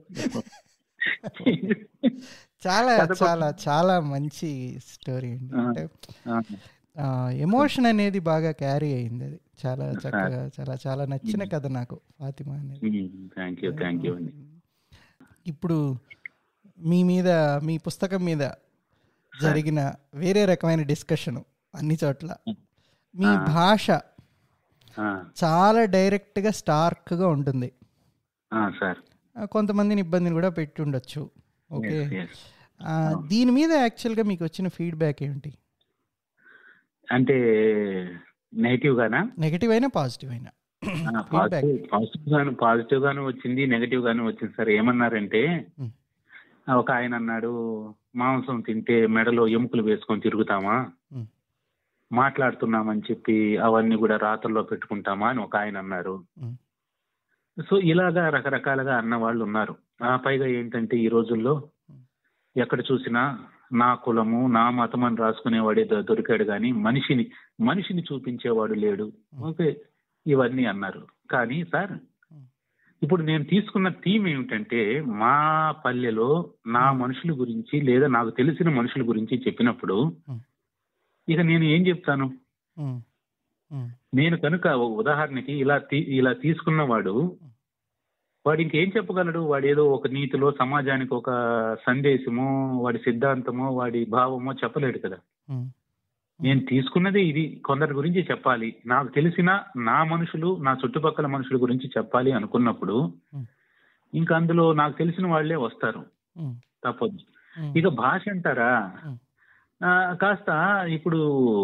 చాలా చాలా చాలా మంచి స్టోరీ అండి. అంటే ఎమోషన్ అనేది బాగా క్యారీ అయింది. అది చాలా చక్కగా, చాలా చాలా నచ్చిన కథ నాకు ఫాతిమా అనేది. థ్యాంక్ యూ థ్యాంక్ యూ అండి. ఇప్పుడు మీ మీద, మీ పుస్తకం మీద జరిగిన వేరే రకమైన డిస్కషన్ అన్ని చోట్ల, మీ భాష చాలా డైరెక్ట్గా స్టార్క్గా ఉంటుంది. సార్ కొంతమందిని ఇబ్బందిని కూడా పెట్టి ఉండొచ్చు. ఓకే, దీని మీద యాక్చువల్గా మీకు వచ్చిన ఫీడ్బ్యాక్ ఏమిటి? అంటే నెగిటివ్ గానా? నెగిటివ్ అయినా పాజిటివ్ అయినా? పాజిటివ్ గాను పాజిటివ్ గాను వచ్చింది, నెగిటివ్ గాను వచ్చింది సార్. ఏమన్నారంటే, ఒక ఆయన అన్నాడు, మాంసం తింటే మెడలో ఎముకలు వేసుకొని తిరుగుతామా, మాట్లాడుతున్నామని చెప్పి అవన్నీ కూడా రాత్రుల్లో పెట్టుకుంటామా అని ఒక ఆయన అన్నారు. సో ఇలాగా రకరకాలుగా అన్న వాళ్ళు ఉన్నారు. ఆ పైగా ఏంటంటే ఈ రోజుల్లో ఎక్కడ చూసినా నా కులము నా మతం అని రాసుకునేవాడే దొరికాడు కానీ మనిషిని మనిషిని చూపించేవాడు లేడు. ఓకే, ఇవన్నీ అన్నారు. కానీ సార్ ఇప్పుడు నేను తీసుకున్న థీమ్ ఏమిటంటే, మా పల్లెలో నా మనుషుల గురించి లేదా నాకు తెలిసిన మనుషుల గురించి చెప్పినప్పుడు ఇక నేను ఏం చెప్తాను? నేను కనుక ఉదాహరణకి ఇలా ఇలా తీసుకున్నవాడు వాడు ఇంకేం చెప్పగలడు? వాడు ఏదో ఒక నీతిలో సమాజానికి ఒక సందేశమో వాడి సిద్ధాంతమో వాడి భావమో చెప్పలేడు కదా. నేను తీసుకున్నది ఇది, కొందరి గురించి చెప్పాలి, నాకు తెలిసిన నా మనుషులు, నా చుట్టుపక్కల మనుషుల గురించి చెప్పాలి అనుకున్నప్పుడు ఇంకా అందులో నాకు తెలిసిన వాళ్ళే వస్తారు, తప్పదు. ఇక భాష అంటారా, కాస్త ఇప్పుడు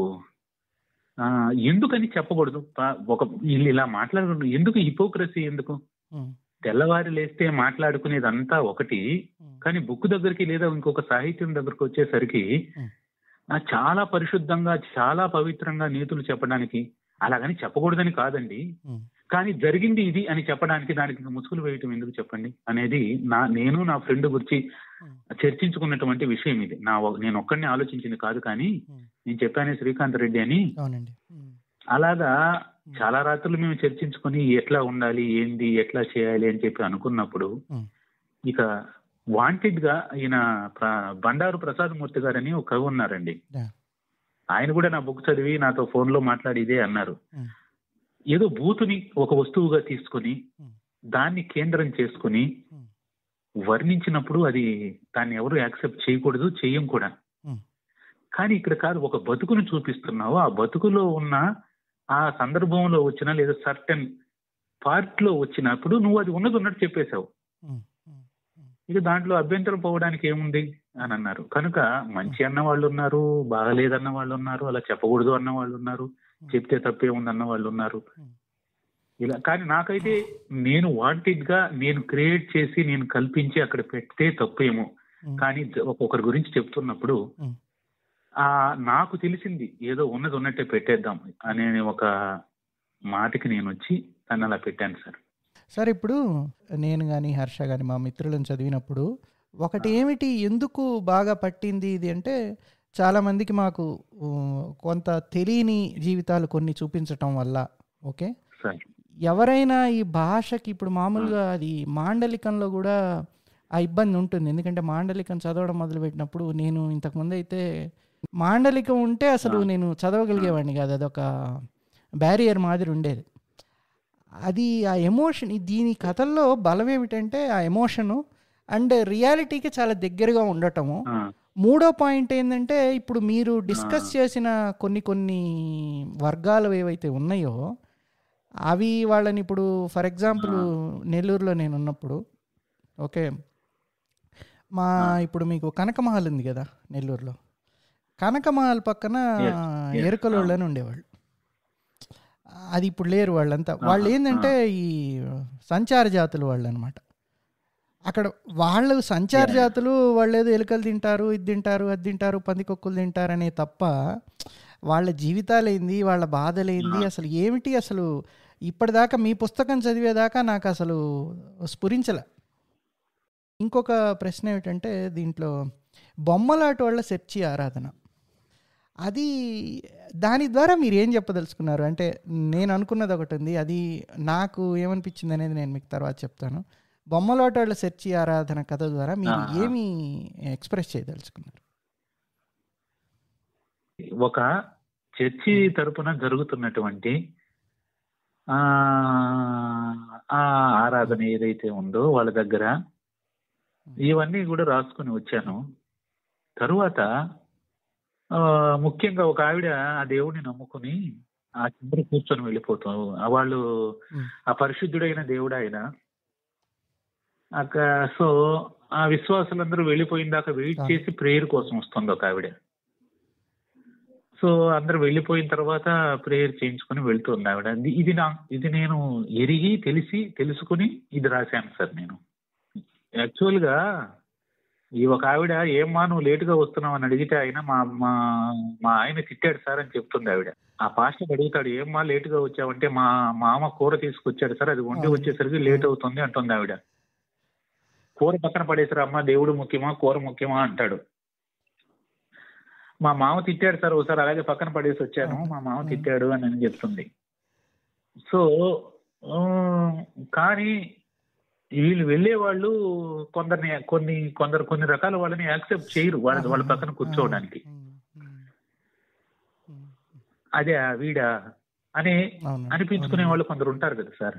ఎందుకని చెప్పకూడదు, ఒక వీళ్ళు ఇలా మాట్లాడకూడదు ఎందుకు, హిపోక్రసీ ఎందుకు? తెల్లవారి లేస్తే మాట్లాడుకునేదంతా ఒకటి, కానీ బుక్ దగ్గరికి లేదా ఇంకొక సాహిత్యం దగ్గరకు వచ్చేసరికి చాలా పరిశుద్ధంగా చాలా పవిత్రంగా నీతులు చెప్పడానికి, అలాగని చెప్పకూడదని కాదండి, కానీ జరిగింది ఇది అని చెప్పడానికి దానికి ముసుగులు వేయటం ఎందుకు చెప్పండి అనేది నా నేను నా ఫ్రెండ్ గురించి చర్చించుకున్నటువంటి విషయం ఇది. నా నేను ఒక్కడిని ఆలోచించింది కాదు, కానీ నేను చెప్పాను శ్రీకాంత్ రెడ్డి అని, అలాగా చాలా రాత్రులు మేము చర్చించుకుని ఎట్లా ఉండాలి, ఏంది, ఎట్లా చేయాలి అని చెప్పి అనుకున్నప్పుడు ఇక వాంటెడ్ గా ఈయన బండారు ప్రసాద్ మూర్తి గారని ఒక కవి ఉన్నారండి, ఆయన కూడా నా బుక్ చదివి నాతో ఫోన్ లో మాట్లాడి ఇదే అన్నారు. ఏదో బూతుని ఒక వస్తువుగా తీసుకుని దాన్ని కేంద్రం చేసుకుని వర్ణించినప్పుడు అది దాన్ని ఎవరు యాక్సెప్ట్ చేయకూడదు, చెయ్యం కూడా. కానీ ఇక్కడ కాదు, ఒక బతుకును చూపిస్తున్నావు, ఆ బతుకులో ఉన్న ఆ సందర్భంలో వచ్చిన లేదా సర్టెన్ పార్ట్ లో వచ్చినప్పుడు నువ్వు అది ఉన్నది ఉన్నట్టు చెప్పేశావు, ఇక దాంట్లో అభ్యంతరం పోవడానికి ఏముంది అని అన్నారు. కనుక మంచి అన్న వాళ్ళు ఉన్నారు, బాగలేదన్న వాళ్ళు ఉన్నారు, అలా చెప్పకూడదు అన్న వాళ్ళు ఉన్నారు, చెప్తే తప్పే ఉందన్న వాళ్ళు ఉన్నారు, ఇలా. కానీ నాకైతే నేను వాంటెడ్ గా నేను క్రియేట్ చేసి నేను కల్పించి అక్కడ పెడితే తప్పేమో, కానీ ఒక్కొక్కరి గురించి చెప్తున్నప్పుడు ఆ నాకు తెలిసింది ఏదో ఉన్నది ఉన్నట్టే పెట్టేద్దాం అనే ఒక మాటకి నేను వచ్చి తను అలా పెట్టాను సార్. సార్ ఇప్పుడు నేను కానీ హర్ష కానీ మా మిత్రులను చదివినప్పుడు ఒకటి ఏమిటి ఎందుకు బాగా పట్టింది ఇది అంటే, చాలామందికి మాకు కొంత తెలియని జీవితాలు కొన్ని చూపించటం వల్ల, ఓకే, ఎవరైనా ఈ భాషకి ఇప్పుడు మామూలుగా అది మాండలికంలో కూడా ఆ ఇబ్బంది ఉంటుంది. ఎందుకంటే మాండలికం చదవడం మొదలుపెట్టినప్పుడు నేను ఇంతకుముందు అయితే మాండలికం ఉంటే అసలు నేను చదవగలిగేవాడిని కాదు, అదొక బ్యారియర్ మాదిరి ఉండేది. అది ఆ ఎమోషన్, దీని కథల్లో బలం ఏమిటంటే ఆ ఎమోషను అండ్ రియాలిటీకి చాలా దగ్గరగా ఉండటము. మూడో పాయింట్ ఏంటంటే ఇప్పుడు మీరు డిస్కస్ చేసిన కొన్ని కొన్ని వర్గాలు ఏవైతే ఉన్నాయో అవి వాళ్ళని ఇప్పుడు ఫర్ ఎగ్జాంపుల్ నెల్లూరులో నేను ఉన్నప్పుడు, ఓకే, మా ఇప్పుడు మీకు కనకమహల్ ఉంది కదా నెల్లూరులో, కనకమహల్ పక్కన ఎరుకలోళ్ళు అని ఉండేవాళ్ళు, అది ఇప్పుడు లేరు వాళ్ళంతా. వాళ్ళు ఏంటంటే ఈ సంచార జాతులు వాళ్ళు అనమాట. అక్కడ వాళ్ళు సంచార జాతులు వాళ్ళు ఏదో ఎలుకలు తింటారు, ఇది తింటారు, అది తింటారు, పందికొక్కులు తింటారనే తప్ప వాళ్ళ జీవితాలేంది, వాళ్ళ బాధలేంది, అసలు ఏమిటి, అసలు ఇప్పటిదాకా మీ పుస్తకం చదివేదాకా నాకు అసలు స్ఫురించలే. ఇంకొక ప్రశ్న ఏమిటంటే దీంట్లో బొమ్మలాట వాళ్ళ చర్చి ఆరాధన, అది దాని ద్వారా మీరు ఏం చెప్పదలుచుకున్నారు? అంటే నేను అనుకున్నది ఒకటి ఉంది, అది నాకు ఏమనిపించింది అనేది నేను మీకు తర్వాత చెప్తాను. బొమ్మలాట వాళ్ళ చర్చి ఆరాధన కథ ద్వారా మీరు ఏమి ఎక్స్ప్రెస్ చేయదలుచుకున్నారు? ఒక చర్చి తరపున జరుగుతున్నటువంటి ఆ ఆరాధన ఏదైతే ఉందో వాళ్ళ దగ్గర ఇవన్నీ కూడా రాసుకుని వచ్చాను. తరువాత ముఖ్యంగా ఒక ఆవిడ ఆ దేవుడిని నమ్ముకుని ఆ కింద కూర్చొని వెళ్ళిపోతాం, వాళ్ళు ఆ పరిశుద్ధుడైన దేవుడు ఆయన. సో ఆ విశ్వాసులందరూ వెళ్ళిపోయిన దాకా వెయిట్ చేసి ప్రేయర్ కోసం వస్తుంది ఒక ఆవిడ. సో అందరు వెళ్ళిపోయిన తర్వాత ప్రేయర్ చేయించుకుని వెళ్తుంది ఆవిడ. ఇది నా ఇది నేను ఎరిగి తెలిసి తెలుసుకుని ఇది రాశాను సార్. నేను యాక్చువల్ గా ఈ ఒక ఆవిడ ఏమ్మా నువ్వు లేటుగా వస్తున్నావు అని అడిగితే ఆయన మా మా ఆయన తిట్టాడు సార్ అని చెప్తుంది ఆవిడ. ఆ పాస్టర్ అడుగుతాడు ఏమ్మా లేటుగా వచ్చావంటే మా మామ కూర తీసుకొచ్చాడు సార్, అది వండి వచ్చేసరికి లేట్ అవుతుంది అంటుంది ఆవిడ. కూర పక్కన పడేసారు, అమ్మ దేవుడు ముఖ్యమా కూర ముఖ్యమా అంటాడు. మా మామ తిట్టాడు సార్ ఒకసారి అలాగే పక్కన పడేసి వచ్చాను, మా మామ తిట్టాడు అని అని చెప్తుంది. సో కానీ వీళ్ళు వెళ్ళే వాళ్ళు కొందరిని కొన్ని కొందరు కొన్ని రకాల వాళ్ళని యాక్సెప్ట్ చేయరు వాళ్ళ వాళ్ళ పక్కన కూర్చోవడానికి. అదే వీడ అని అనిపించుకునే వాళ్ళు కొందరు ఉంటారు కదా సార్.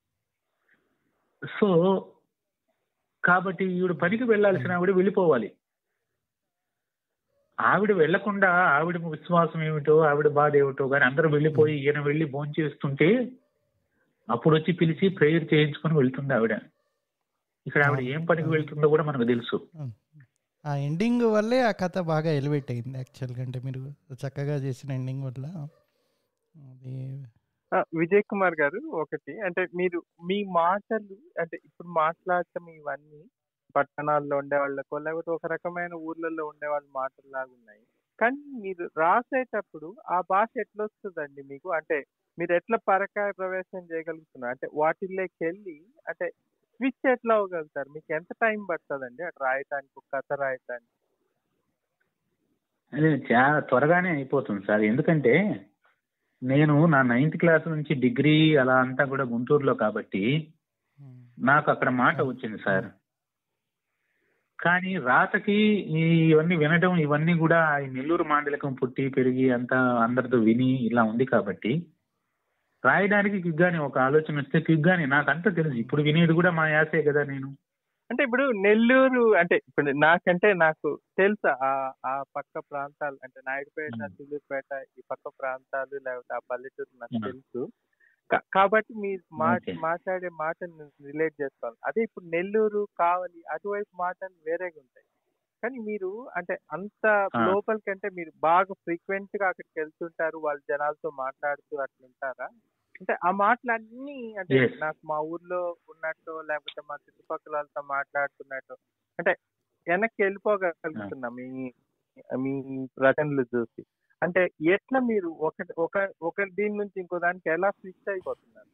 సో కాబట్టి ఈవిడ పనికి వెళ్లాల్సిన ఆవిడ వెళ్ళిపోవాలి. ఆవిడ వెళ్లకుండా ఆవిడ విశ్వాసం ఏమిటో ఆవిడ బాధ ఏమిటో కానీ అందరూ వెళ్ళిపోయి ఈయన వెళ్ళి భోజనం చేస్తుంటే అప్పుడు వచ్చి పిలిచి ప్రేయర్ చేయించుకొని వెళ్తుంది ఆవిడ. ఇక్కడ ఆవిడ ఏం పనికి వెళ్తుందో కూడా మనకు తెలుసు. ఆ ఎండింగ్ వల్లే ఆ కథ బాగా ఎలివేట్ అయింది యాక్చువల్గా. అంటే మీరు చక్కగా చేసిన ఎండింగ్ వల్ల. అది విజయ్ కుమార్ గారు, ఒకటి అంటే మీరు మీ మాటలు అంటే ఇప్పుడు మాట్లాడటం ఇవన్నీ పట్టణాల్లో ఉండే వాళ్ళకో లేకపోతే ఒక రకమైన ఊర్లలో ఉండే వాళ్ళ మాటల్లాగా ఉన్నాయి. కానీ మీరు రాసేటప్పుడు ఆ భాష ఎట్లా వస్తుందండి మీకు? అంటే మీరు ఎట్లా పరకాయ ప్రవేశం చేయగలుగుతున్నారు? అంటే వాటిల్లోకి వెళ్ళి అంటే స్విచ్ ఎట్లా అవ్వగలుగుతారు? మీకు ఎంత టైం పడుతుందండి అటు రాయటానికి, ఒక కథ రాయటానికి? అదే చాలా త్వరగానే అయిపోతుంది సార్. ఎందుకంటే నేను నా నైన్త్ క్లాస్ నుంచి డిగ్రీ అలా అంతా కూడా గుంటూరులో కాబట్టి నాకు అక్కడ మాట వచ్చింది సార్. కానీ రాతకి ఇవన్నీ వినడం ఇవన్నీ కూడా ఈ నెల్లూరు మాండలికం పుట్టి పెరిగి అంతా అందరితో విని ఇలా ఉంది కాబట్టి రాయడానికి క్విక్గానే ఒక ఆలోచన వస్తే క్విక్గానే నాకంతా తెలుసు. ఇప్పుడు వినేది కూడా మా యాసే కదా నేను. అంటే ఇప్పుడు నెల్లూరు అంటే ఇప్పుడు నాకంటే నాకు తెలుసా ఆ ఆ పక్క ప్రాంతాలు అంటే నాయుడుపేట, సూళ్ళూరుపేట ఈ పక్క ప్రాంతాలు లేకపోతే ఆ పల్లెటూరు నాకు తెలుసు. కాబట్టి మీరు మాట మాట్లాడే మాటలు రిలేట్ చేసుకోవాలి. అదే ఇప్పుడు నెల్లూరు, కావలి అటువైపు మాటలు వేరేగా ఉంటాయి. కానీ మీరు అంటే అంత లోపలికి అంటే మీరు బాగా ఫ్రీక్వెంట్ గా అక్కడికి వెళ్తుంటారు, వాళ్ళ జనాలతో మాట్లాడుతూ అట్లుంటారా? అంటే ఆ మాటలన్నీ అంటే నాకు మా ఊర్లో ఉన్నట్టు లేకపోతే మా చుట్టుపక్కల వాళ్ళతో మాట్లాడుతున్నట్టు అంటే వెనక్కి వెళ్ళిపోగలుగుతున్నా మీ మీ రచనలు చూసి. అంటే ఎట్లా మీరు ఒక ఒక ఒక దీని నుంచి ఇంకో దానికి ఎలా స్విచ్ అయిపోతున్నారు?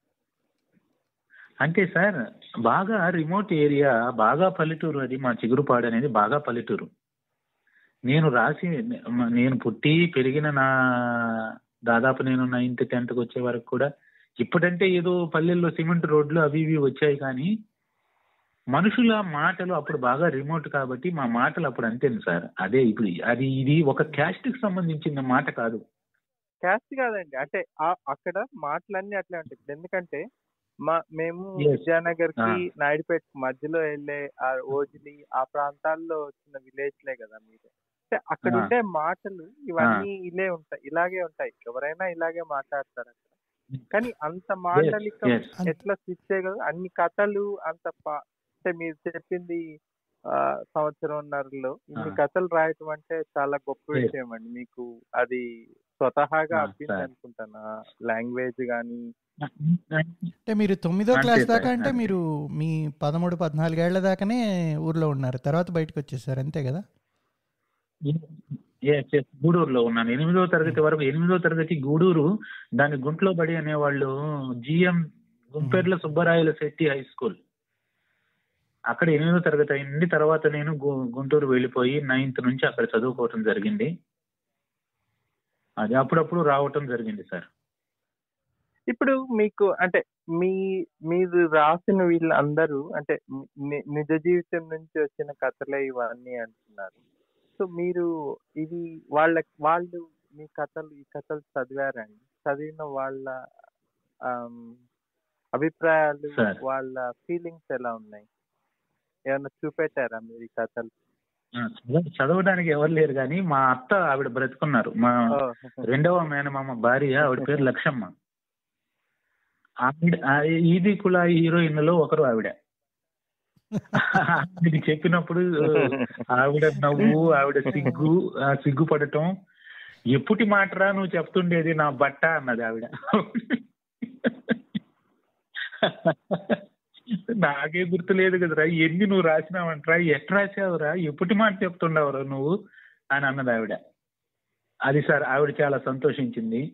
అంటే సార్ బాగా రిమోట్ ఏరియా, బాగా పల్లెటూరు. అది మా చిగురుపాడు అనేది బాగా పల్లెటూరు. నేను రాసి నేను పుట్టి పెరిగిన నా దాదాపు నేను నైన్త్ టెన్త్కి వచ్చే వరకు కూడా ఇప్పుడంటే ఏదో పల్లెల్లో సిమెంట్ రోడ్లు అవి ఇవి వచ్చాయి, కానీ మనుషుల మాటలు అప్పుడు బాగా రిమోట్ కాబట్టి మా మాటలు అప్పుడు అంతేను సార్. అదే ఇప్పుడు అది ఇది ఒక క్యాస్ట్ కి సంబంధించిన మాట కాదు. క్యాస్ట్ కాదండి, అంటే అక్కడ మాటలన్నీ అట్లా ఉంటాయి. ఇప్పుడు ఎందుకంటే మా మేము విజయనగర్ కి నాయుడుపేట మధ్యలో వెళ్ళే ఆ ఓజిలి ఆ ప్రాంతాల్లో వచ్చిన విలేజ్లే కదా మీరు. అంటే అక్కడ ఉండే మాటలు ఇవన్నీ ఇలే ఉంటాయి, ఇలాగే ఉంటాయి. ఎవరైనా ఇలాగే మాట్లాడతారు అక్కడ. కానీ అంత మాండలికం ఎట్లా స్విచ్ చేయగలరు? అన్ని కథలు అంత అంటే మీరు చెప్పింది ఆ సంవత్సరంన్నరలో ఇన్ని కథలు రాయటం అంటే చాలా గొప్ప విషయం అండి. మీకు అది స్వతహాగా అబ్బింది అనుకుంటాను లాంగ్వేజ్ కానీ. అంటే మీరు తొమ్మిదో క్లాస్ దాకా అంటే మీరు మీ పదమూడు పద్నాలుగేళ్ల దాకానే ఊర్లో ఉన్నారు, తర్వాత బయటకు వచ్చేసారు అంతే కదా? గూడూరులో ఉన్నాను ఎనిమిదో తరగతి వరకు. ఎనిమిదో తరగతి గూడూరు, దాని గుంట్లో బడి అనేవాళ్ళు GM Gumperla Subbarayala Setty high school, అక్కడ ఎనిమిదో తరగతి అయింది. తర్వాత నేను గుంటూరు వెళ్ళిపోయి నైన్త్ నుంచి అక్కడ చదువుకోవటం జరిగింది. అది అప్పుడప్పుడు రావటం జరిగింది సార్. ఇప్పుడు మీకు అంటే మీ మీరు రాసిన వీళ్ళందరూ అంటే నిజ జీవితం నుంచి వచ్చిన కథలే ఇవన్నీ అంటున్నారు. సో మీరు ఇది వాళ్ళ వాళ్ళు మీ కథలు ఈ కథలు చదివారండి? చదివిన వాళ్ళ అభిప్రాయాలు, వాళ్ళ ఫీలింగ్స్ ఎలా ఉన్నాయి? ఏమన్నా చూపెట్టారా మీరు ఈ కథలు? చదవడానికి ఎవరు లేరు, కానీ మా అత్త ఆవిడ బ్రతుకున్నారు. మా రెండవ మేనమామ భార్య, ఆవిడ పేరు లక్ష్మమ్మ. ఆవిడ ఈది కుల హీరోయిన్ లో ఒకరు ఆవిడ. ఇది చెప్పినప్పుడు ఆవిడ నవ్వు, ఆవిడ సిగ్గు సిగ్గుపడటం, ఎప్పుటి మాటరా నువ్వు చెప్తుండేది నా బట్ట అన్నది ఆవిడ. నాకే గుర్తులేదు కదరా, ఎన్ని నువ్వు రాసినావంటరా, ఎట్ రాసావురా, ఎప్పటి మాట చెప్తుండవురా నువ్వు అని అన్నది ఆవిడ. అది సార్ ఆవిడ చాలా సంతోషించింది.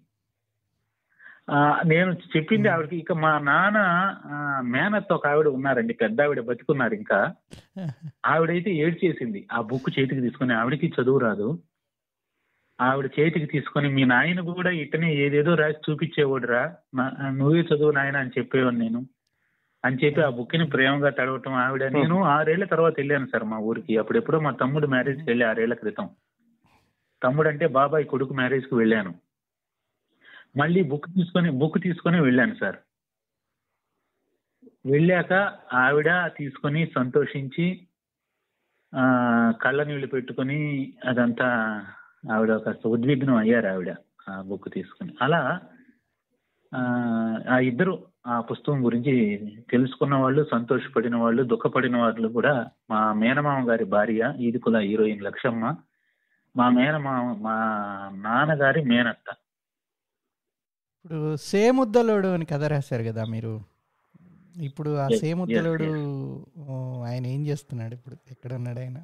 నేను చెప్పింది ఆవిడకి. ఇక మా నాన్న మేనత్తో ఒక ఆవిడ ఉన్నారండి, పెద్ద ఆవిడ బతుకున్నారు ఇంకా. ఆవిడైతే ఏడ్చేసింది ఆ బుక్ చేతికి తీసుకుని. ఆవిడకి చదువు రాదు. ఆవిడ చేతికి తీసుకొని మీ నాయన కూడా ఇట్టనే ఏదేదో రాసి చూపించేవాడురా, నువ్వే చదువు నాయన అని చెప్పేవాడు నేను అని చెప్పి ఆ బుక్ ని ప్రేమగా తడవటం ఆవిడ. నేను ఆరేళ్ల తర్వాత వెళ్ళాను సార్ మా ఊరికి. అప్పుడెప్పుడో మా తమ్ముడు మ్యారేజ్కి వెళ్ళి ఆరేళ్ల క్రితం. తమ్ముడు అంటే బాబాయ్ కొడుకు మ్యారేజ్కి వెళ్ళాను. మళ్ళీ బుక్ తీసుకొని బుక్ తీసుకొని వెళ్ళాను సార్. వెళ్ళాక ఆవిడ తీసుకొని సంతోషించి ఆ, కళ్ళ నీళ్లు పెట్టుకొని అదంతా ఆవిడ కాస్త ఉద్విగ్నం అయ్యారు ఆవిడ ఆ బుక్ తీసుకుని. అలా ఆ ఆ ఇద్దరు ఆ పుస్తకం గురించి తెలుసుకున్న వాళ్ళు, సంతోషపడిన వాళ్ళు, దుఃఖపడిన వాళ్ళు కూడా మా మేనమామ గారి భార్య ఈదుకుల హీరోయిన్ లక్షమ్మ, మా మేనమామ మా నాన్నగారి మేనత్త. ఇప్పుడు సేముద్దలోడు అని కథ రాశారు కదా మీరు. ఇప్పుడు ఆ Yes, yes, సేముద్దలోడు yes. ఓ, ఆయన ఏం చేస్తున్నాడు ఇప్పుడు? ఎక్కడ ఉన్నాడు ఆయన?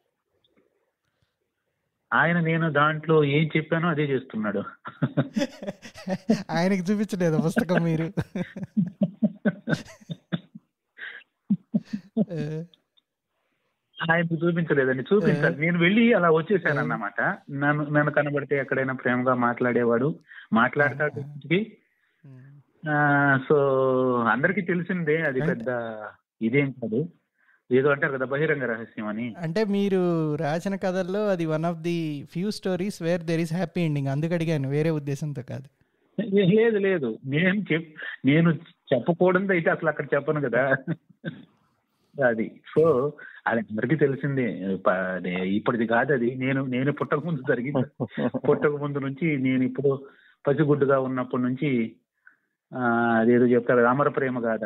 ఆయన నేను దాంట్లో ఏం చెప్పానో అదే చేస్తున్నాడు. ఆయనకి చూపించలేదు పుస్తకం మీరు? ఆ, ఆయనకు చూపించలేదండి, చూపించాలి. నేను వెళ్ళి అలా వచ్చేసాను అన్నమాట. నన్ను నన్ను కనబడితే ఎక్కడైనా ప్రేమగా మాట్లాడేవాడు, మాట్లాడతాడు. ఆ, సో అందరికీ తెలిసిందే, అది పెద్ద ఇదేం కాదు. ఏదో అంటారు కదా బహిరంగ రహస్యం అని. అంటే మీరు రాసిన కథల్లో అది one of the few stories where there is happy ending. అందుకు అడిగాను, వేరే ఉద్దేశంతో కాదు. లేదు లేదు, నేను చెప్ నేను చెప్పకూడదు అయితే అసలు అక్కడ చెప్పను కదా. అది సో అది అందరికీ తెలిసిందే. ప- అదే ఇప్పటిది కాదు, అది నేను నేను పుట్టక ముందు జరిగింది. పుట్టక ముందు నుంచి, నేను ఇప్పుడు పసిగుడ్డుగా ఉన్నప్పటి నుంచి ఆ, అదేదో చెప్తారు అమర ప్రేమ గాథ.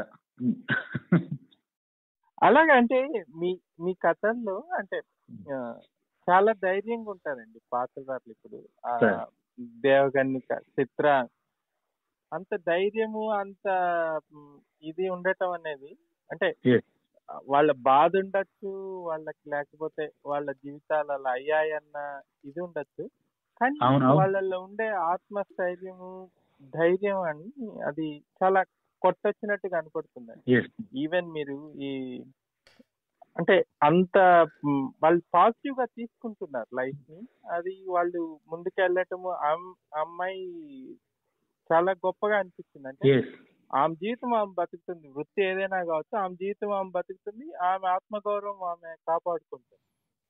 అలాగే అంటే మీ మీ కథల్లో అంటే ఆ, చాలా ధైర్యంగా ఉంటారండి పాత్రధారులు. ఇప్పుడు ఆ Sir. దేవగన్నిక చిత్ర అంత ధైర్యము, అంత మ్, ఇది ఉండటం అనేది అంటే Yes. వాళ్ళ బాధ ఉండొచ్చు, వాళ్ళకి లేకపోతే వాళ్ళ జీవితాలు అలా అయ్యాయన్న ఇది ఉండొచ్చు, కానీ అవును, అవును. వాళ్ళల్లో ఉండే ఆత్మస్థైర్యము, ధైర్యం అని అది చాలా కొట్టొచ్చినట్టు కనపడుతుందండి. Yes. ఈవెన్ మీరు ఈ అంటే అంత మ్, వాళ్ళు పాజిటివ్ గా తీసుకుంటున్నారు లైఫ్ ని. అది వాళ్ళు ముందుకెళ్ళటము అమ్- అమ్మాయి చాలా గొప్పగా అనిపించింది. అంటే Yes. ఆమె జీవితం ఆమె బతుకుతుంది, వృత్తి ఏదైనా కావచ్చు, ఆమె జీవితం ఆమె బతుకుతుంది, ఆమె ఆత్మగౌరవం ఆమె కాపాడుకుంటుంది.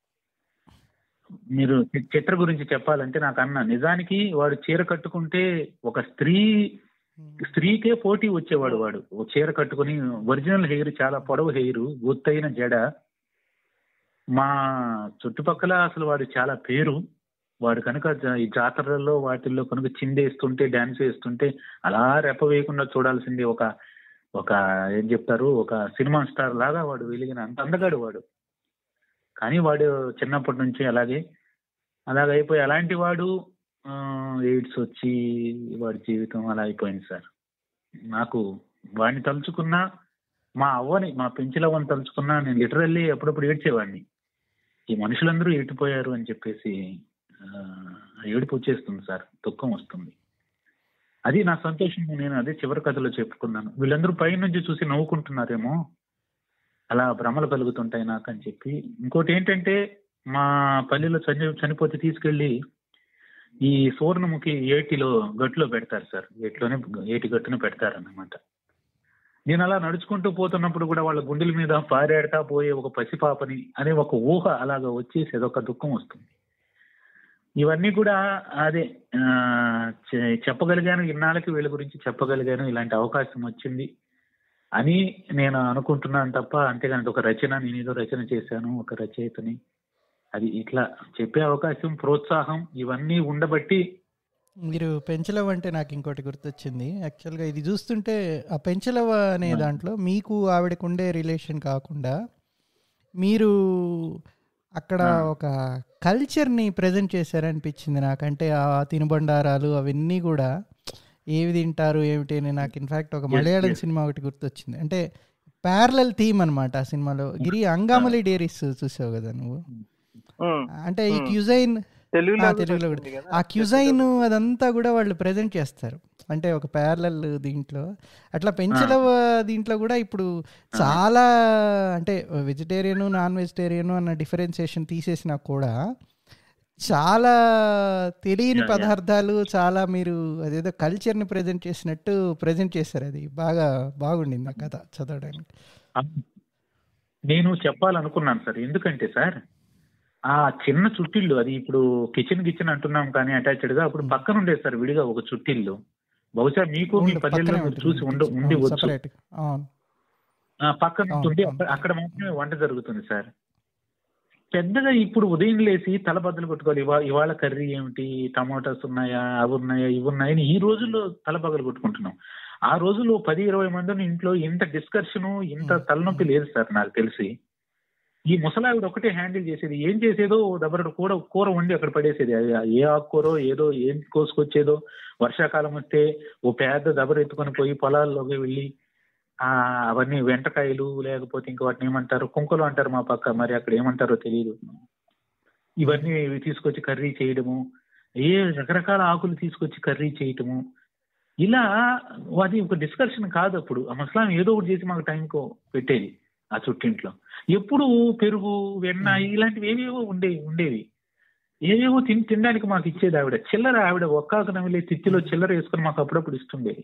మీరు చి- చిత్ర గురించి చెప్పాలంటే నాకు అన్న నిజానికి వాడు చీర కట్టుకుంటే ఒక స్త్రీ స్త్రీకే పోటీ వచ్చేవాడు. వాడు ఓ చీర కట్టుకుని, ఒరిజినల్ హెయిర్, చాలా పొడవు హెయిర్, గుత్తైన జడ. మా చుట్టుపక్కల అసలు వాడు చాలా పేరు. వాడు కనుక జ- ఈ జాతరలలో వాటిల్లో కనుక చిందేస్తుంటే, డాన్స్ వేస్తుంటే అలా రెప్ప వేయకుండా చూడాల్సింది. ఒక ఒక ఏం చెప్తారు, ఒక సినిమా స్టార్ లాగా వాడు వెలిగిన అంత అందగాడు వాడు. కానీ వాడు చిన్నప్పటి నుంచి అలాగే అలాగ అయిపోయి, అలాంటి వాడు ఆ, ఎయిడ్స్ వచ్చి వాడి జీవితం అలా అయిపోయింది సార్. నాకు వాడిని తలుచుకున్నా, మా అవ్వని, మా పెంచిలవ్వని తలుచుకున్నా, నేను లిటరల్లీ అప్పుడప్పుడు ఏడ్చేవాడిని. ఈ మనుషులందరూ ఏడిపోయారు అని చెప్పేసి ఆ, ఏడుపు వచ్చేస్తుంది సార్, దుఃఖం వస్తుంది. అది నా సంతోషం. నేను అదే చివరి కథలో చెప్పుకున్నాను. వీళ్ళందరూ పై నుంచి చూసి నవ్వుకుంటున్నారేమో, అలా భ్రమలు కలుగుతుంటాయి నాకు అని చెప్పి. ఇంకోటి ఏంటంటే, మా పల్లెలో చని చనిపోతే తీసుకెళ్లి ఈ సువర్ణముఖి ఏటిలో గట్టులో పెడతారు సార్. ఏటిలోనే ఏటి గట్టున పెడతారు అన్నమాట. నేను అలా నడుచుకుంటూ పోతున్నప్పుడు కూడా వాళ్ళ గుండెల మీద పారాడతా పోయే ఒక పసిపాపని అనే ఒక ఊహ అలాగ వచ్చేసి అదొక దుఃఖం వస్తుంది. ఇవన్నీ కూడా అదే ఆ, చె- చెప్పగలిగాను, ఇన్నాళ్ళకి వీళ్ళ గురించి చెప్పగలిగాను, ఇలాంటి అవకాశం వచ్చింది అని నేను అనుకుంటున్నాను తప్ప, అంతేగాని ఒక రచన, నేను ఏదో రచన చేశాను, ఒక రచయితని, అది ఇట్లా చెప్పే అవకాశం, ప్రోత్సాహం ఇవన్నీ ఉండబట్టి. మీరు పెంచలవ అంటే నాకు ఇంకోటి గుర్తొచ్చింది. యాక్చువల్గా ఇది చూస్తుంటే ఆ పెంచలవ అనే దాంట్లో మీకు ఆవిడకు ఉండే రిలేషన్ కాకుండా మీరు అక్కడ ఒక కల్చర్ని ప్రజెంట్ చేశారనిపించింది నాకంటే. ఆ తినుబండారాలు అవన్నీ కూడా ఏవి తింటారు ఏమిటి అని నాకు ఇన్ఫ్యాక్ట్ ఒక మలయాళం సినిమా ఒకటి గుర్తొచ్చింది. అంటే ప్యారలల్ థీమ్ అనమాట ఆ సినిమాలో. గిరి అంగామలి డేరీస్ చూసావు కదా నువ్వు? అంటే ఈ క్యూజైన్ తెలుగులో తెలుగులో కూడా కూడా ఆ క్యూజైన్ అదంతా కూడా వాళ్ళు ప్రజెంట్ చేస్తారు. అంటే ఒక ప్యారలల్ దీంట్లో అట్లా పెంచలవ దీంట్లో కూడా ఇప్పుడు చాలా అంటే వెజిటేరియన్ నాన్ వెజిటేరియన్ అన్న డిఫరెన్సియేషన్ తీసేసినా కూడా చాలా తెలియని పదార్థాలు, చాలా మీరు అదేదో కల్చర్ని ప్రజెంట్ చేసినట్టు ప్రజెంట్ చేశారు. అది బాగా బాగుండింది ఆ కథ చదవడానికి. నేను చెప్పాలనుకున్నాను సార్. ఎందుకంటే సార్, ఆ చిన్న చుట్టిల్లు, అది ఇప్పుడు కిచెన్ కిచెన్ అంటున్నాం కానీ అటాచ్డ్ గా, అప్పుడు పక్కన ఉండేది సార్ విడిగా ఒక చుట్టిల్లు. బహుశా మీకు మీ పల్లెల్లో మీరు చూసి ఉండ ఉండి వచ్చు. ఆ పక్కన ఉండి అక్కడ అక్కడ మాత్రమే వంట జరుగుతుంది సార్. పెద్దగా ఇప్పుడు ఉదయం లేసి తల బద్దలు కొట్టుకోవాలి, ఇవా ఇవాళ కర్రీ ఏమిటి, టమాటాస్ ఉన్నాయా, అవి ఉన్నాయా, ఇవి ఉన్నాయని ఈ రోజుల్లో తల బద్దలు కొట్టుకుంటున్నాం. ఆ రోజుల్లో పది ఇరవై మంది ఇంట్లో ఇంత డిస్కషన్, ఇంత తలనొప్పి లేదు సార్ నాకు తెలిసి. ఈ ముసలావిడ ఒకటే హ్యాండిల్ చేసేది, ఏం చేసేదో దబ్బరడు కూర కూర వండి అక్కడ పడేసేది. ఏ ఆకుకూరో ఏదో ఏం కోసుకొచ్చేదో, వర్షాకాలం వస్తే ఓ పెద్ద దబర ఎత్తుకొని పోయి పొలాల్లోకి వెళ్ళి ఆ అవన్నీ వెంటకాయలు, లేకపోతే ఇంకా వాటిని ఏమంటారు, కుంకలు అంటారు మా పక్క, మరి అక్కడ ఏమంటారో తెలియదు, ఇవన్నీ తీసుకొచ్చి కర్రీ చేయడము, ఏ రకరకాల ఆకులు తీసుకొచ్చి కర్రీ చేయటము, ఇలా అది ఒక డిస్కషన్ కాదు. అప్పుడు ఆ ముసలాం ఏదో ఒకటి చేసి మాకు టైంకు పెట్టేది ఆ చుట్టింట్లో. ఎప్పుడు పెరుగు, వెన్న ఇలాంటివి ఏవేవో ఉండేవి ఉండేవి ఏవేవో తిని తినడానికి మాకు ఇచ్చేది ఆవిడ. చిల్లర ఆవిడ ఒక్కాకు నమిలే తిత్తిలో చిల్లర వేసుకొని మాకు అప్పుడప్పుడు ఇస్తుండేది.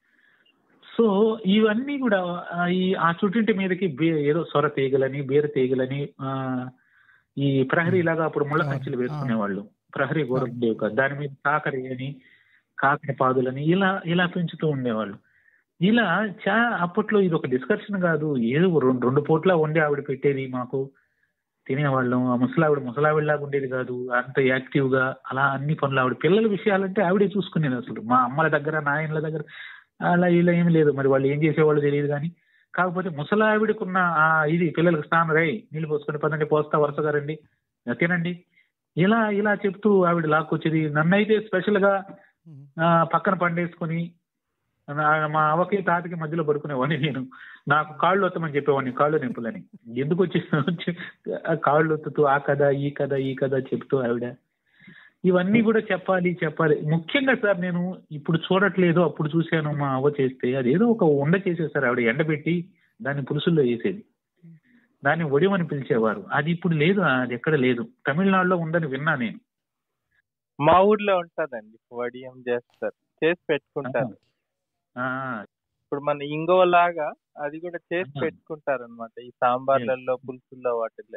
సో ఇవన్నీ కూడా ఈ ఆ చుట్టింటి మీదకి బే ఏదో సొర తీగలని, బీర తీగలని, ఆ ఈ ప్రహరీ లాగా అప్పుడు ముళ్ళ కంచెలు వేసుకునేవాళ్ళు, ప్రహరీ గోడ ఉండేవి కాదు, దాని మీద కాకరి అని, కాకర పాదులని ఇలా ఇలా పెంచుతూ ఉండేవాళ్ళు. ఇలా చా అప్పట్లో ఇది ఒక డిస్కషన్ కాదు, ఏదో రెండు రెండు పూట్ల వండి ఆవిడ పెట్టేది, మాకు తినేవాళ్ళం. ఆ ముసలావిడ ముసలావిడలాగా ఉండేది కాదు, అంత యాక్టివ్ గా అలా అన్ని పనులు ఆవిడ. పిల్లల విషయాలంటే ఆవిడే చూసుకునేది. అసలు మా అమ్మల దగ్గర, నాయనల దగ్గర అలా ఇలా ఏం లేదు, మరి వాళ్ళు ఏం చేసేవాళ్ళు తెలియదు. కానీ కాకపోతే ముసలావిడకున్న ఆ ఇది, పిల్లలకు స్నానం, రై నీళ్ళు పోసుకొని పదండి, పోస్తా వరుసగా రండి, తినండి, ఇలా ఇలా చెప్తూ ఆవిడ లాక్కొచ్చేది. నన్నైతే స్పెషల్ గా ఆ పక్కన పండేసుకుని మా అవ్వకి తాతకి మధ్యలో పడుకునేవాడిని నేను. నాకు కాళ్ళు వస్తామని చెప్పేవాడిని, కాళ్ళు నింపులని. ఎందుకు వచ్చి కాళ్ళు వత్తుతూ ఆ కథ ఈ కథ ఈ కథ చెప్తూ ఆవిడ ఇవన్నీ కూడా చెప్పాలి చెప్పాలి. ముఖ్యంగా సార్ నేను ఇప్పుడు చూడట్లేదు, అప్పుడు చూశాను మా అవ్వ చేస్తే, అదేదో ఒక ఉండ చేసేసారు ఆవిడ, ఎండబెట్టి దాన్ని పులుసుల్లో వేసేది, దాన్ని వడియమని పిలిచేవారు. అది ఇప్పుడు లేదు, అది ఎక్కడ లేదు. తమిళనాడులో ఉందని విన్నా నేను. మా ఊర్లో ఉంటదండి, వడియం చేస్తారు, చేసి పెట్టుకుంటారు. ఇప్పుడు మన ఇంగువ లాగా అది కూడా చేసి పెట్టుకుంటారు అనమాట, ఈ సాంబార్లలో, పులుసుల్లో, వాటిల్లో.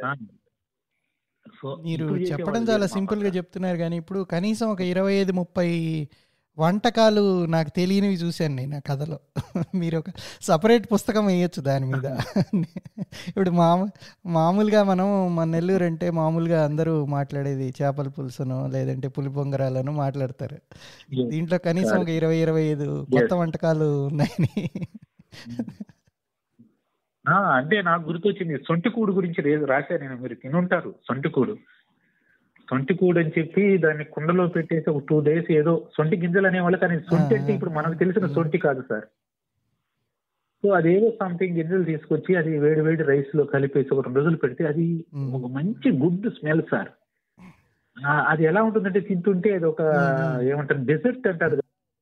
మీరు చెప్పడం చాలా సింపుల్ గా చెప్తున్నారు, కానీ ఇప్పుడు కనీసం ఒక ఇరవై ఐదు ముప్పై వంటకాలు నాకు తెలియనివి చూశాను నేను ఆ కథలో. మీరు ఒక సపరేట్ పుస్తకం వేయచ్చు దాని మీద. ఇప్పుడు మామూ మామూలుగా మనం మన నెల్లూరు అంటే మామూలుగా అందరూ మాట్లాడేది చేపల పులుసును లేదంటే పులి పొంగరాలను మాట్లాడతారు. దీంట్లో కనీసం ఒక ఇరవై ఇరవై ఐదు కొత్త వంటకాలు ఉన్నాయని. అంటే నాకు గుర్తొచ్చింది, సొంటికూడు గురించి రాశా నేను, మీరు తినుంటారు సొంటికూడు. సొంటికూడు అని చెప్పి దాన్ని కుండలో పెట్టేసి ఒక టూ డేస్ ఏదో సొంటి గింజలు అనేవాళ్ళు, కానీ సొంటి అంటే ఇప్పుడు మనకు తెలిసిన సొంటి కాదు సార్. సో అదేదో సంథింగ్ గింజలు తీసుకొచ్చి అది వేడి వేడి రైస్ లో కలిపేసి ఒక రెండు రోజులు పెడితే అది ఒక మంచి గుడ్ స్మెల్ సార్. అది ఎలా ఉంటుందంటే తింటుంటే అది ఒక ఏమంటారు డెజర్ట్ అంటారు,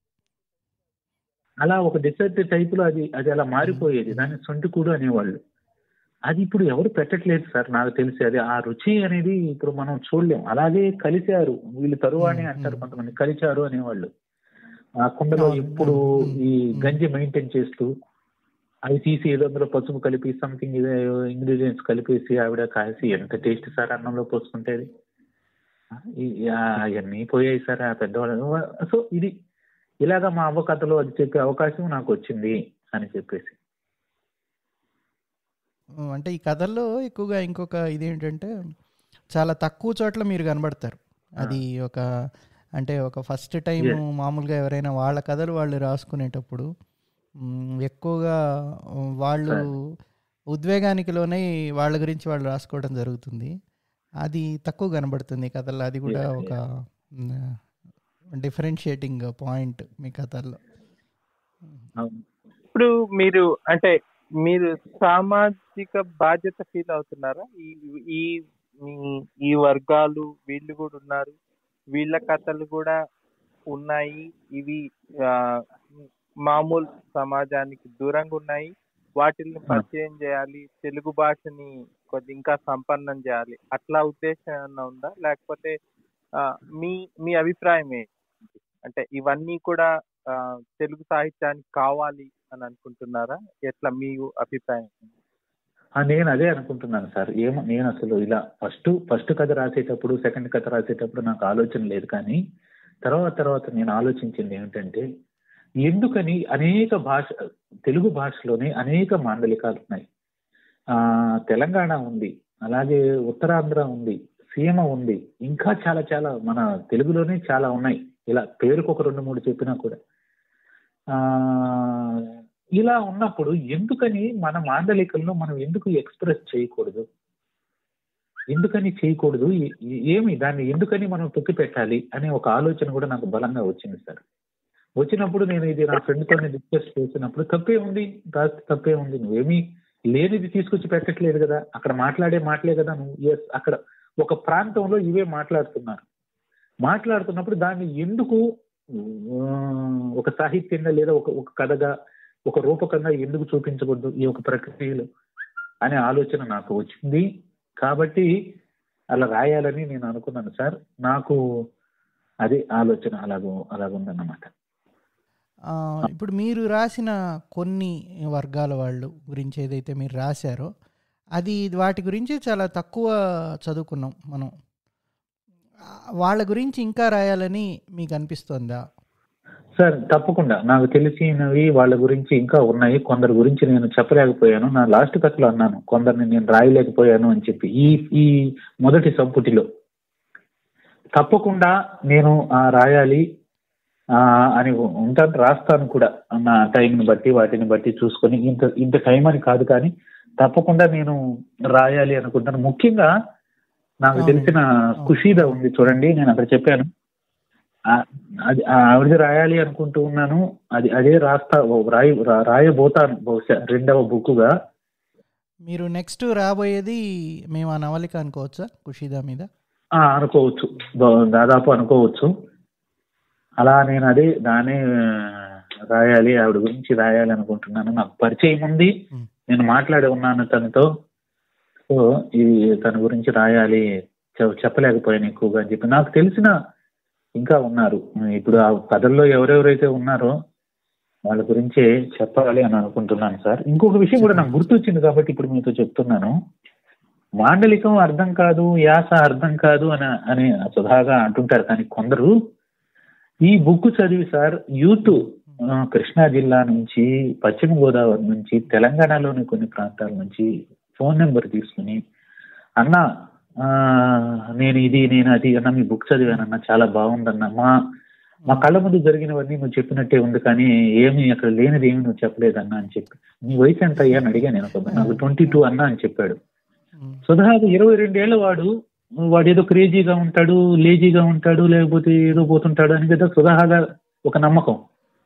అలా ఒక డెజర్ట్ టైప్ లో అది అది అలా మారిపోయేది. దాన్ని సొంటికూడు అనేవాళ్ళు. అది ఇప్పుడు ఎవరు పెట్టట్లేదు సార్ నాకు తెలిసి. అది ఆ రుచి అనేది ఇప్పుడు మనం చూడలేం. అలాగే కలిశారు వీళ్ళు, తరువాని అంటారు కొంతమంది, కలిచారు అనేవాళ్ళు. ఆ కుండలో ఎప్పుడు ఈ గంజి మెయింటైన్ చేస్తూ అవి తీసి ఏదో అందులో పసుపు కలిపి సంథింగ్ ఇంగ్రీడియంట్స్ కలిపేసి ఆవిడ కాసి, ఎంత టేస్ట్ సార్ అన్నంలో పోసుకుంటేది. అవన్నీ పోయాయి సార్ ఆ పెద్దవాళ్ళు. సో ఇది ఇలాగా మా అవ్వ కథలో అది చెప్పే అవకాశం నాకు వచ్చింది అని చెప్పేసి. అంటే ఈ కథల్లో ఎక్కువగా ఇంకొక ఇదేంటంటే చాలా తక్కువ చోట్ల మీరు కనబడతారు. అది ఒక అంటే ఒక ఫస్ట్ టైం మామూలుగా ఎవరైనా వాళ్ళ కథలు వాళ్ళు రాసుకునేటప్పుడు ఎక్కువగా వాళ్ళు ఉద్వేగానికి లోనే వాళ్ళ గురించి వాళ్ళు రాసుకోవడం జరుగుతుంది. అది తక్కువ కనబడుతుంది కథల్లో. అది కూడా ఒక డిఫరెన్షియేటింగ్ పాయింట్ మీ కథల్లో. ఇప్పుడు మీరు అంటే మీరు సామాజిక బాధ్యత ఫీల్ అవుతున్నారా? ఈ ఈ వర్గాలు వీళ్ళు కూడా ఉన్నారు, వీళ్ళ కథలు కూడా ఉన్నాయి, ఇవి మామూలు సమాజానికి దూరంగా ఉన్నాయి, వాటిని పరిచయం చేయాలి, తెలుగు భాషని కొద్ది ఇంకా సంపన్నం చేయాలి, అట్లా ఉద్దేశం ఏమన్నా ఉందా? లేకపోతే మీ మీ అభిప్రాయం ఏంటి? అంటే ఇవన్నీ కూడా తెలుగు సాహిత్యానికి కావాలి అని అనుకుంటున్నారా? ఎట్లా మీ అభిప్రాయం? నేను అదే అనుకుంటున్నాను సార్. ఏమో నేను అసలు ఇలా ఫస్ట్ ఫస్ట్ కథ రాసేటప్పుడు, సెకండ్ కథ రాసేటప్పుడు నాకు ఆలోచన లేదు. కానీ తర్వాత తర్వాత నేను ఆలోచించింది ఏమిటంటే, ఎందుకని అనేక భాష తెలుగు భాషలోనే అనేక మాండలికాలు ఉన్నాయి. ఆ తెలంగాణ ఉంది, అలాగే ఉత్తరాంధ్ర ఉంది, సీమ ఉంది, ఇంకా చాలా చాలా మన తెలుగులోనే చాలా ఉన్నాయి. ఇలా పేరుకు ఒక రెండు మూడు చెప్పినా కూడా ఆ ఇలా ఉన్నప్పుడు ఎందుకని మన మాండలికంలో మనం ఎందుకు ఎక్స్ప్రెస్ చేయకూడదు, ఎందుకని చేయకూడదు, ఏమి దాన్ని ఎందుకని మనం తొక్కి పెట్టాలి అనే ఒక ఆలోచన కూడా నాకు బలంగా వచ్చింది సార్. వచ్చినప్పుడు నేను ఇది నా ఫ్రెండ్తో డిస్కస్ చేసినప్పుడు తప్పే ఉంది, రాస్తే తప్పే ఉంది, నువ్వేమీ లేనిది తీసుకొచ్చి పెట్టట్లేదు కదా, అక్కడ మాట్లాడే మాటలే కదా నువ్వు. ఎస్, అక్కడ ఒక ప్రాంతంలో ఇవే మాట్లాడుతున్నారు. మాట్లాడుతున్నప్పుడు దాన్ని ఎందుకు ఒక సాహిత్యంగా లేదా ఒక ఒక కథగా ఒక రూపకంగా ఎందుకు చూపించకూడదు ఈ ఒక ప్రక్రియలో అనే ఆలోచన నాకు వచ్చింది. కాబట్టి అలా రాయాలని నేను అనుకున్నాను సార్. నాకు అదే ఆలోచన అలాగో అలాగుందన్నమాట. ఇప్పుడు మీరు రాసిన కొన్ని వర్గాల వాళ్ళు గురించి ఏదైతే మీరు రాశారో అది వాటి గురించి చాలా తక్కువ చదువుకున్నాం మనం. వాళ్ళ గురించి ఇంకా రాయాలని మీకు అనిపిస్తుందా? సార్ తప్పకుండా నాకు తెలిసినవి వాళ్ళ గురించి ఇంకా ఉన్నాయి. కొందరి గురించి నేను చెప్పలేకపోయాను. నా లాస్ట్ కథలో అన్నాను కొందరిని నేను రాయలేకపోయాను అని చెప్పి. ఈ ఈ మొదటి సంపుటిలో తప్పకుండా నేను రాయాలి అని ఉంటాను, రాస్తాను కూడా. నా టైంని బట్టి వాటిని బట్టి చూసుకొని ఇంత ఇంత టైం అని కాదు, కానీ తప్పకుండా నేను రాయాలి అనుకుంటాను. ముఖ్యంగా నాకు తెలిసిన ఖుషీదా ఉంది చూడండి, నేను అక్కడ చెప్పాను అది ఆవిడది రాయాలి అనుకుంటూ ఉన్నాను. అది అదే రాస్తా రాయ రాయబోతాను బహుశా రెండవ బుక్కుగా. మీరు నెక్స్ట్ రాబోయేది మేము ఆ నవలిక అనుకోవచ్చా ఖుషీదా మీద? అనుకోవచ్చు, దాదాపు అనుకోవచ్చు. అలా నేను అదే దానే రాయాలి, ఆవిడ గురించి రాయాలి అనుకుంటున్నాను. నాకు పరిచయం ఉంది, నేను మాట్లాడి ఉన్నాను తనతో. సో ఇది తన గురించి రాయాలి, చెప్పలేకపోయాను ఎక్కువగా అని చెప్పి. నాకు తెలిసిన ఇంకా ఉన్నారు, ఇప్పుడు ఆ కథల్లో ఎవరెవరైతే ఉన్నారో వాళ్ళ గురించే చెప్పాలి అని అనుకుంటున్నాను సార్. ఇంకొక విషయం కూడా నాకు గుర్తొచ్చింది కాబట్టి ఇప్పుడు మీతో చెప్తున్నాను. మాండలికం అర్థం కాదు, యాస అర్థం కాదు అని అని సుధాగా అంటుంటారు, కానీ కొందరు ఈ బుక్ చదివి సార్ యూత్ కృష్ణా జిల్లా నుంచి, పశ్చిమ గోదావరి నుంచి, తెలంగాణలోని కొన్ని ప్రాంతాల నుంచి ఫోన్ నెంబర్ తీసుకుని అన్న నేను ఇది నేను అది అన్న మీ బుక్ చదివానన్నా చాలా బాగుందన్న, మా మా కళ్ళ ముందు జరిగినవన్నీ నువ్వు చెప్పినట్టే ఉంది, కానీ ఏమి అక్కడ లేనిది ఏమి నువ్వు చెప్పలేదన్నా అని చెప్పి. నీ వయసు ఎంత అయ్యా అని అడిగా నేను. నాకు ట్వంటీ టూ అన్నా అని చెప్పాడు. సుధాగా ఇరవై రెండేళ్ల వాడు వాడు ఏదో క్రేజీగా ఉంటాడు, లేజీగా ఉంటాడు, లేకపోతే ఏదో పోతుంటాడు అని కదా సుధాగా ఒక నమ్మకం.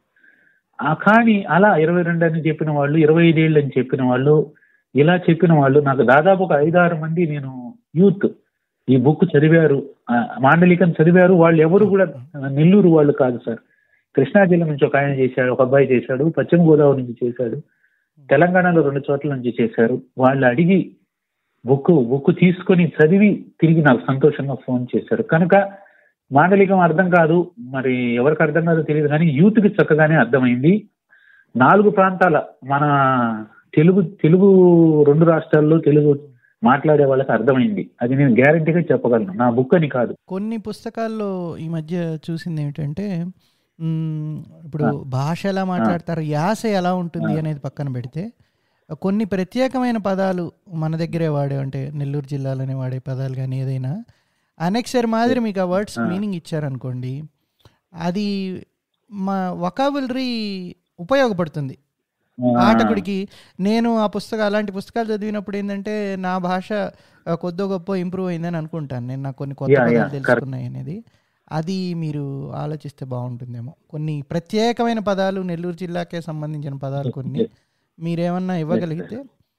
కానీ అలా ఇరవై రెండు అని చెప్పిన వాళ్ళు, ఇరవై ఐదేళ్ళు అని చెప్పిన వాళ్ళు, ఇలా చెప్పిన వాళ్ళు నాకు దాదాపు ఒక ఐదారు మంది నేను యూత్ ఈ బుక్ చదివారు, మాండలికం చదివారు. వాళ్ళు ఎవరు కూడా నెల్లూరు వాళ్ళు కాదు సార్. కృష్ణా జిల్లా నుంచి ఒక ఆయన చేశాడు, ఒక అబ్బాయి చేశాడు, పశ్చిమ గోదావరి నుంచి చేశాడు, తెలంగాణలో రెండు చోట్ల నుంచి చేశారు. వాళ్ళు అడిగి బుక్ బుక్ తీసుకొని చదివి తిరిగి నాకు సంతోషంగా ఫోన్ చేశారు. కనుక మాండలికం అర్థం కాదు, మరి ఎవరికి అర్థం కాదో తెలియదు, కానీ యూత్కి చక్కగానే అర్థమైంది. నాలుగు ప్రాంతాల మన తెలుగు తెలుగు రెండు రాష్ట్రాల్లో తెలుగు మాట్లాడే వాళ్ళకి అర్థమైంది. అది నేను గ్యారంటీగా చెప్పగలను, నా బుక్ అని కాదు. కొన్ని పుస్తకాల్లో ఈ మధ్య చూసింది ఏమిటంటే ఇప్పుడు భాష ఎలా మాట్లాడతారు, యాస ఎలా ఉంటుంది అనేది పక్కన పెడితే కొన్ని ప్రత్యేకమైన పదాలు మన దగ్గరే వాడే, అంటే నెల్లూరు జిల్లాలోనే వాడే పదాలు కానీ ఏదైనా అనెక్సర్ మాదిరి మీకు ఆ వర్డ్స్ మీనింగ్ ఇచ్చారనుకోండి, అది మా వొకాబులరీ ఉపయోగపడుతుంది పాఠకుడికి. నేను ఆ పుస్తకం అలాంటి పుస్తకాలు చదివినప్పుడు ఏంటంటే నా భాష కొద్దో గొప్ప ఇంప్రూవ్ అయిందని అనుకుంటాను నేను, నాకు కొన్ని కొత్త పదాలు తెలుసుకున్నాయి అనేది. అది మీరు ఆలోచిస్తే బాగుంటుందేమో. కొన్ని ప్రత్యేకమైన పదాలు నెల్లూరు జిల్లాకే సంబంధించిన పదాలు కొన్ని మీరేమన్నా ఇవ్వగలిగితే.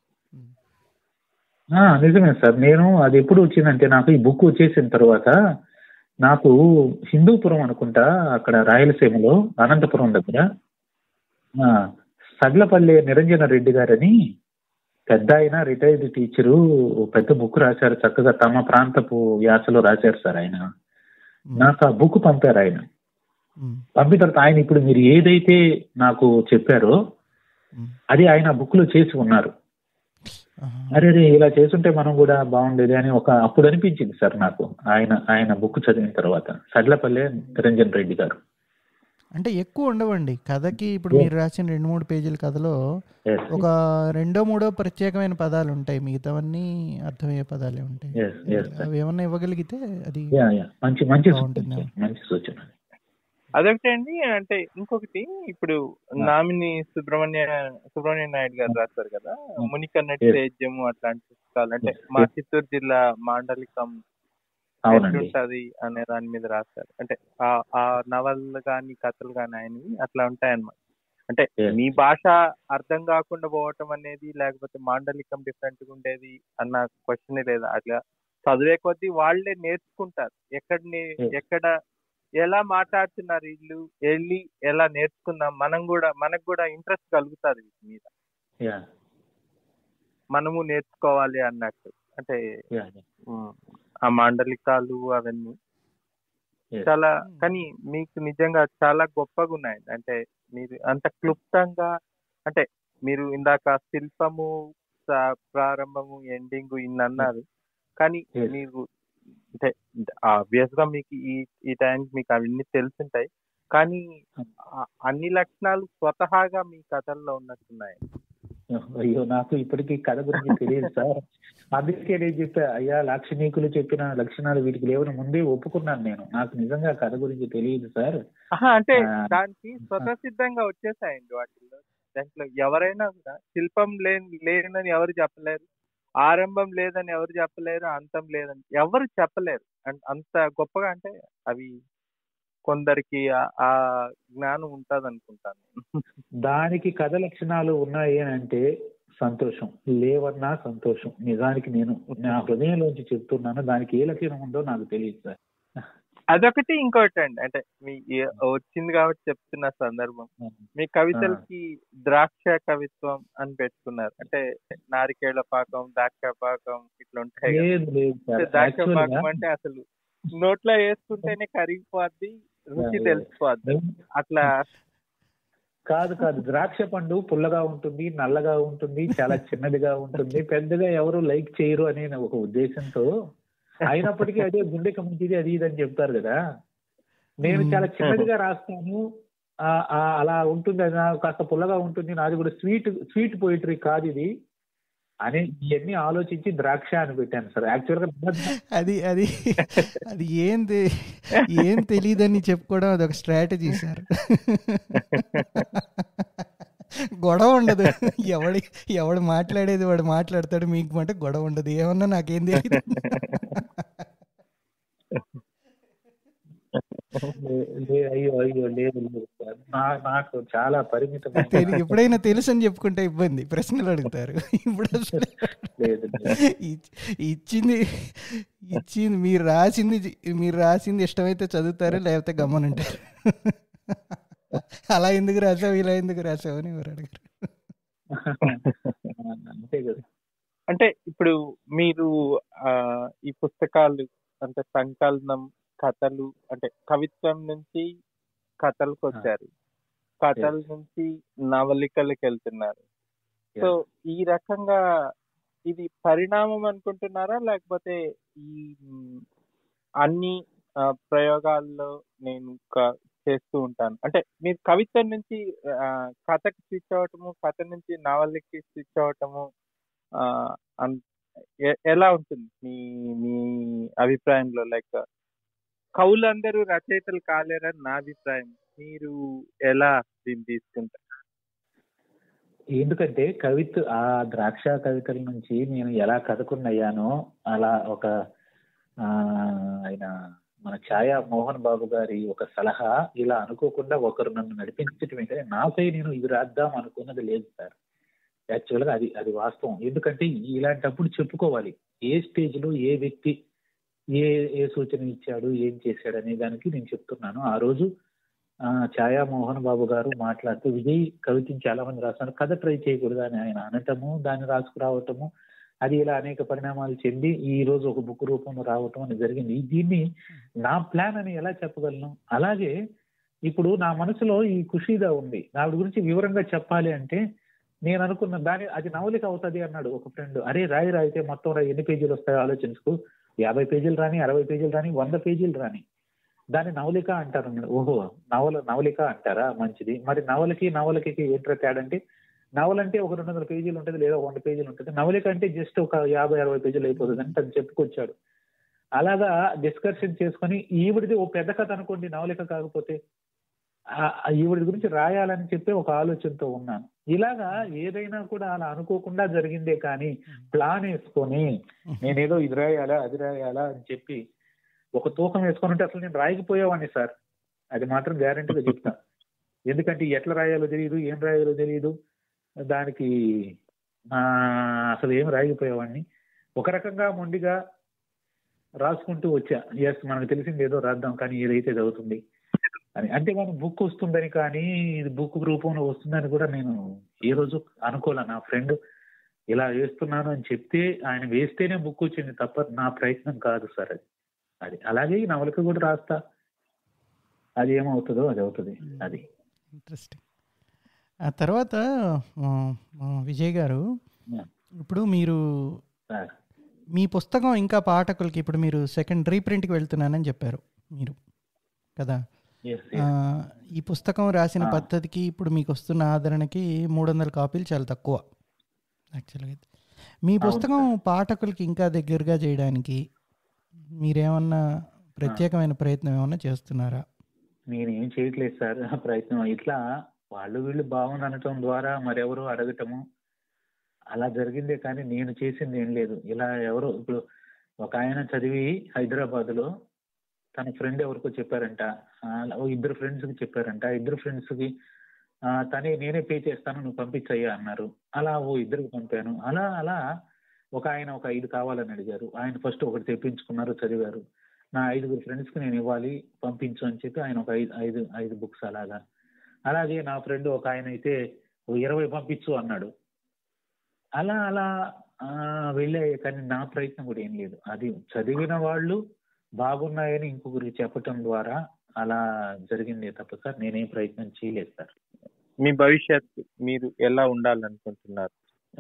నిజమే సార్. నేను అది ఎప్పుడు వచ్చిందంటే నాకు ఈ బుక్ వచ్చేసిన తర్వాత నాకు హిందూపురం అనుకుంటా అక్కడ రాయలసీమలో అనంతపురం దగ్గర సడ్లపల్లి నిరంజన రెడ్డి గారని పెద్ద ఆయన రిటైర్డ్ టీచరు పెద్ద బుక్ రాశారు, చక్కగా తమ ప్రాంతపు యాసలో రాశారు సార్. ఆయన నాకు ఆ బుక్ పంపారు. ఆయన పంపిన తర్వాత ఆయన ఇప్పుడు మీరు ఏదైతే నాకు చెప్పారో అది ఆయన బుక్ లో చేసి ఉన్నారు. అరే ఇలా చేస్తుంటే మనం కూడా బాగుండేది అని ఒక అప్పుడు అనిపించింది సార్ నాకు ఆయన ఆయన బుక్ చదివిన తర్వాత. సడ్లపల్లె నిరంజన్ రెడ్డి గారు అంటే ఎక్కువ ఉండవండి కథకి. ఇప్పుడు మీరు రాసిన రెండు మూడు పేజీల కథలో ఒక రెండో మూడో ప్రత్యేకమైన పదాలు ఉంటాయి, మిగతావన్నీ అర్థమయ్యే పదాలే ఉంటాయి. అవి ఏమన్నా ఇవ్వగలిగితే అది మంచి మంచి బాగుంటుంది. మంచి సూచన అదొకటి అండి. అంటే ఇంకొకటి, ఇప్పుడు నామిని సుబ్రహ్మణ్య సుబ్రహ్మణ్య నాయుడు గారు రాస్తారు కదా మునికన్నటి సేద్యము అట్లాంటి పుస్తకాలు. అంటే మా చిత్తూరు జిల్లా మాండలికం ఎట్లుంటది అనే దాని మీద రాస్తారు. అంటే ఆ నవళ్ళు కానీ కథలు కానీ ఆయనవి అట్లా ఉంటాయన్నమాట. అంటే మీ భాష అర్థం కాకుండా పోవటం అనేది, లేకపోతే మాండలికం డిఫరెంట్ గా ఉండేది అన్న క్వశ్చన్ లేదా. అట్లా చదివే కొద్దీ వాళ్ళే నేర్చుకుంటారు ఎక్కడ ఎక్కడ ఎలా మాట్లాడుతున్నారు వీళ్ళు, వెళ్ళి ఎలా నేర్చుకుందాం, మనం కూడా మనకు కూడా ఇంట్రెస్ట్ కలుగుతుంది వీటి మీద, మనము నేర్చుకోవాలి అన్నట్టు. అంటే ఆ మాండలికాలు అవన్నీ చాలా, కానీ మీకు నిజంగా చాలా గొప్పగా ఉన్నాయి. అంటే మీరు అంత క్లుప్తంగా, అంటే మీరు ఇందాక శిల్పము ప్రారంభము ఎండింగ్ ఇన్ని అన్నారు, కానీ మీరు అంటే ఆబ్వియస్ గా మీకు ఈ ఈ టైంకి మీకు అవన్నీ తెలుసుంటాయి, కానీ అన్ని లక్షణాలు స్వతహాగా మీ కథల్లో ఉన్నట్టున్నాయి. అయ్యో నాకు ఇప్పటికీ కథ గురించి తెలియదు సార్, అందుకే నేను చెప్పా అయ్యా లాక్షణికులు చెప్పిన లక్షణాలు వీటికి లేవని ముందే ఒప్పుకున్నాను నేను. నాకు నిజంగా కథ గురించి తెలియదు సార్. అంటే దానికి స్వతసిద్ధంగా వచ్చేసాయండి వాటిల్లో. దాంట్లో ఎవరైనా కూడా శిల్పం లేని లేదని ఎవరు చెప్పలేరు, ఆరంభం లేదని ఎవరు చెప్పలేరు, అంతం లేదని ఎవరు చెప్పలేరు. అంత గొప్పగా అంటే అవి కొందరికి ఆ జ్ఞానం ఉంటది అనుకుంటాను. దానికి కథ లక్షణాలు ఉన్నాయి అని అంటే సంతోషం, లేవన్నా సంతోషం. నిజానికి నేను నా హృదయంలోంచి చెప్తున్నాను, దానికి ఏ లక్షణం ఉందో నాకు తెలియదు సార్. అదొకటి. ఇంకోటి అండి, అంటే మీ వచ్చింది కాబట్టి చెప్తున్న సందర్భం, మీ కవితలకి ద్రాక్ష కవిత్వం అని పెట్టుకున్నారు. అంటే నారికేళ్ల పాకం, ద్రాక్ష పాకం ఇట్లా ఉంటాయి. ద్రాక్ష పాకం అంటే అసలు నోట్లో వేసుకుంటేనే కరిగిపోద్ది, రుచి తెలిసిపోద్ది. అట్లా కాదు కాదు ద్రాక్ష పండు పుల్లగా ఉంటుంది, నల్లగా ఉంటుంది, చాలా చిన్నదిగా ఉంటుంది, పెద్దగా ఎవరు లైక్ చేయరు అనే ఒక ఉద్దేశంతో, అయినప్పటికీ అదే గుండెకి మంచిది అది ఇది అని చెప్తారు కదా. నేను చాలా చిన్నదిగా రాస్తాను, అలా ఉంటుంది, అది కాస్త పుల్లగా ఉంటుంది, నాది కూడా స్వీట్ స్వీట్ పోయిటరీ కాదు ఇది అని ఇవన్నీ ఆలోచించి ద్రాక్ష అని పెట్టాను సార్. యాక్చువల్గా అది అది అది ఏం ఏం తెలియదని చెప్పుకోవడం అదొక స్ట్రాటజీ సార్. గొడవ ఉండదు, ఎవడి ఎవడు మాట్లాడేది వాడు మాట్లాడతాడు, మీకు మాట గొడవ ఉండదు, ఏమన్నా నాకేం తెలియదు. అయ్యో అయ్యో లేదు లేదు సార్, నాకు చాలా పరిమితం. ఎప్పుడైనా తెలుసు అని చెప్పుకుంటే ఇబ్బంది, ప్రశ్నలు అడుగుతారు. ఇప్పుడు అసలు ఇచ్చింది ఇచ్చింది మీరు రాసింది మీరు రాసింది ఇష్టమైతే చదువుతారు, లేకపోతే గమ్మనుంటారు. అలా ఎందుకు రాసావు, ఇలా ఎందుకు రాసావు అని ఎవరు అడిగారు. అంటే ఇప్పుడు మీరు ఈ పుస్తకాలు అంటే సంకలనం కథలు, అంటే కవిత్వం నుంచి కథలకు వచ్చారు, కథల నుంచి నవలికలకు వెళ్తున్నారు. సో ఈ రకంగా ఇది పరిణామం అనుకుంటున్నారా, లేకపోతే ఈ అన్ని ప్రయోగాల్లో నేను చేస్తూ ఉంటాను అంటే మీరు కవిత్వం నుంచి కథకి స్విచ్ అవటము, కథ నుంచి నవలకి స్విచ్ అవటము ఎలా ఉంటుంది మీ మీ అభిప్రాయంలో? లైక్ కవులందరూ రచయితలు కాలేరని నా అభిప్రాయం, మీరు ఎలా దీన్ని తీసుకుంటారు? ఎందుకంటే కవిత్వ ఆ ద్రాక్ష కవితల నుంచి నేను ఎలా కథకున్నయ్యానో అలా ఒక ఆయన మన ఛాయా మోహన్ బాబు గారి ఒక సలహా ఇలా అనుకోకుండా ఒకరు నన్ను నడిపించటమే కానీ నాపై నేను ఇది రాద్దాం అనుకున్నది లేదు సార్. యాక్చువల్గా అది అది వాస్తవం. ఎందుకంటే ఇలాంటప్పుడు చెప్పుకోవాలి ఏ స్టేజ్లో ఏ వ్యక్తి ఏ ఏ సూచన ఇచ్చాడు, ఏం చేశాడు అనే దానికి నేను చెప్తున్నాను. ఆ రోజు ఛాయా మోహన్ బాబు గారు మాట్లాడుతూ విజయ్ కవితని చాలా మంది రాస్తున్నారు, కథ ట్రై చేయకూడదు అని ఆయన అనటము, దాన్ని రాసుకురావటము, అది ఇలా అనేక పరిణామాలు చెంది ఈ రోజు ఒక బుక్ రూపంలో రావటం అని జరిగింది. దీన్ని నా ప్లాన్ అని ఎలా చెప్పగలను? అలాగే ఇప్పుడు నా మనసులో ఈ ఖుషీదా ఉంది, దాని గురించి వివరంగా చెప్పాలి అంటే నేను అనుకున్న దాని అది నవలిక అవుతుంది అన్నాడు ఒక ఫ్రెండ్. అరే రాయి రాయితే మొత్తం రాయి, ఎన్ని పేజీలు వస్తాయో ఆలోచించుకో, యాభై పేజీలు రాని, అరవై పేజీలు రాని, వంద పేజీలు రాని, దాన్ని నవలిక అంటారు. ఓహో నవల నవలిక అంటారా, మంచిది. మరి నవలకి నవలకి ఏంట్రా తేడా అంటే, నవల అంటే ఒక రెండు వందల పేజీలు ఉంటుంది లేదా వంద పేజీలు ఉంటుంది, నవలిక అంటే జస్ట్ ఒక యాభై అరవై పేజీలు అయిపోతుంది అని తను చెప్పుకొచ్చాడు. అలాగా డిస్కషన్ చేసుకొని ఈవిడిది ఓ పెద్ద కథ అనుకోండి, నవలిక కాకపోతే ఈవిడి గురించి రాయాలని చెప్పి ఒక ఆలోచనతో ఉన్నాను. ఇలాగా ఏదైనా కూడా అలా అనుకోకుండా జరిగిందే కానీ ప్లాన్ వేసుకొని నేనేదో ఇది రాయాలా అది రాయాలా అని చెప్పి ఒక తూకం వేసుకొని ఉంటే అసలు నేను రాయకపోయేవాడిని సార్, అది మాత్రం గ్యారెంటీగా చెప్తాను. ఎందుకంటే ఎట్లా రాయాలో తెలియదు, ఏం రాయాలో తెలియదు, దానికి అసలు ఏం రాయకపోయేవాడిని. ఒక రకంగా మొండిగా రాసుకుంటూ వచ్చా, ఎస్ మనకు తెలిసింది ఏదో రాద్దాం కానీ ఏదైతే చదువుతుంది అని. అంటే మనం బుక్ వస్తుందని కానీ ఇది బుక్ రూపంలో వస్తుందని కూడా నేను ఏ రోజు అనుకోలే. నా ఫ్రెండ్ ఇలా వేస్తున్నాను అని చెప్తే ఆయన వేస్తేనే బుక్ వచ్చింది తప్ప నా ప్రయత్నం కాదు సార్ అది. అది అలాగే ఈ నవలకు కూడా రాస్తా, అది ఏమవుతుందో అది అవుతుంది. అది ఇంట్రెస్టింగ్. ఆ తర్వాత విజయ్ గారు, ఇప్పుడు మీరు మీ పుస్తకం ఇంకా పాఠకులకి, ఇప్పుడు మీరు సెకండ్ రీప్రింట్కి వెళ్తున్నానని చెప్పారు మీరు కదా, ఈ పుస్తకం రాసిన పద్ధతికి ఇప్పుడు మీకు వస్తున్న ఆదరణకి మూడు వందల కాపీలు చాలా తక్కువ యాక్చువల్గా. మీ పుస్తకం పాఠకులకి ఇంకా దగ్గరగా చేయడానికి మీరేమన్నా ప్రత్యేకమైన ప్రయత్నం ఏమన్నా చేస్తున్నారా? నేనేం చేయట్లేదు సార్ ప్రయత్నం. ఇట్లా వాళ్ళు వీళ్ళు బాగుంది అనటం ద్వారా మరెవరు అడగటము అలా జరిగిందే కానీ నేను చేసింది ఏం లేదు. ఇలా ఎవరో ఇప్పుడు ఒక ఆయన చదివి హైదరాబాద్ లో తన ఫ్రెండ్ ఎవరికో చెప్పారంట, ఇద్దరు ఫ్రెండ్స్ కి చెప్పారంట, ఇద్దరు ఫ్రెండ్స్ కి తనే నేనే పే చేస్తాను నువ్వు పంపించయ్యా అన్నారు. అలా ఓ ఇద్దరికి పంపాను. అలా అలా ఒక ఆయన ఒక ఐదు కావాలని అడిగారు, ఆయన ఫస్ట్ ఒకటి తెప్పించుకున్నారు, చదివారు. నా ఐదుగురు ఫ్రెండ్స్ కి నేను ఇవ్వాలి పంపించు అని చెప్పి ఆయన ఒక ఐదు ఐదు ఐదు బుక్స్ అలాగా. అలాగే నా ఫ్రెండ్ ఒక ఆయన అయితే ఇరవై పంపించు అన్నాడు. అలా అలా వెళ్ళాయి కానీ నా ప్రయత్నం కూడా ఏం లేదు. అది చదివిన వాళ్ళు బాగున్నాయని ఇంకొకరికి చెప్పటం ద్వారా అలా జరిగిందే తప్ప సార్ నేనేం ప్రయత్నం చేయలేదు సార్. మీ భవిష్యత్తు మీరు ఎలా ఉండాలనుకుంటున్నారు?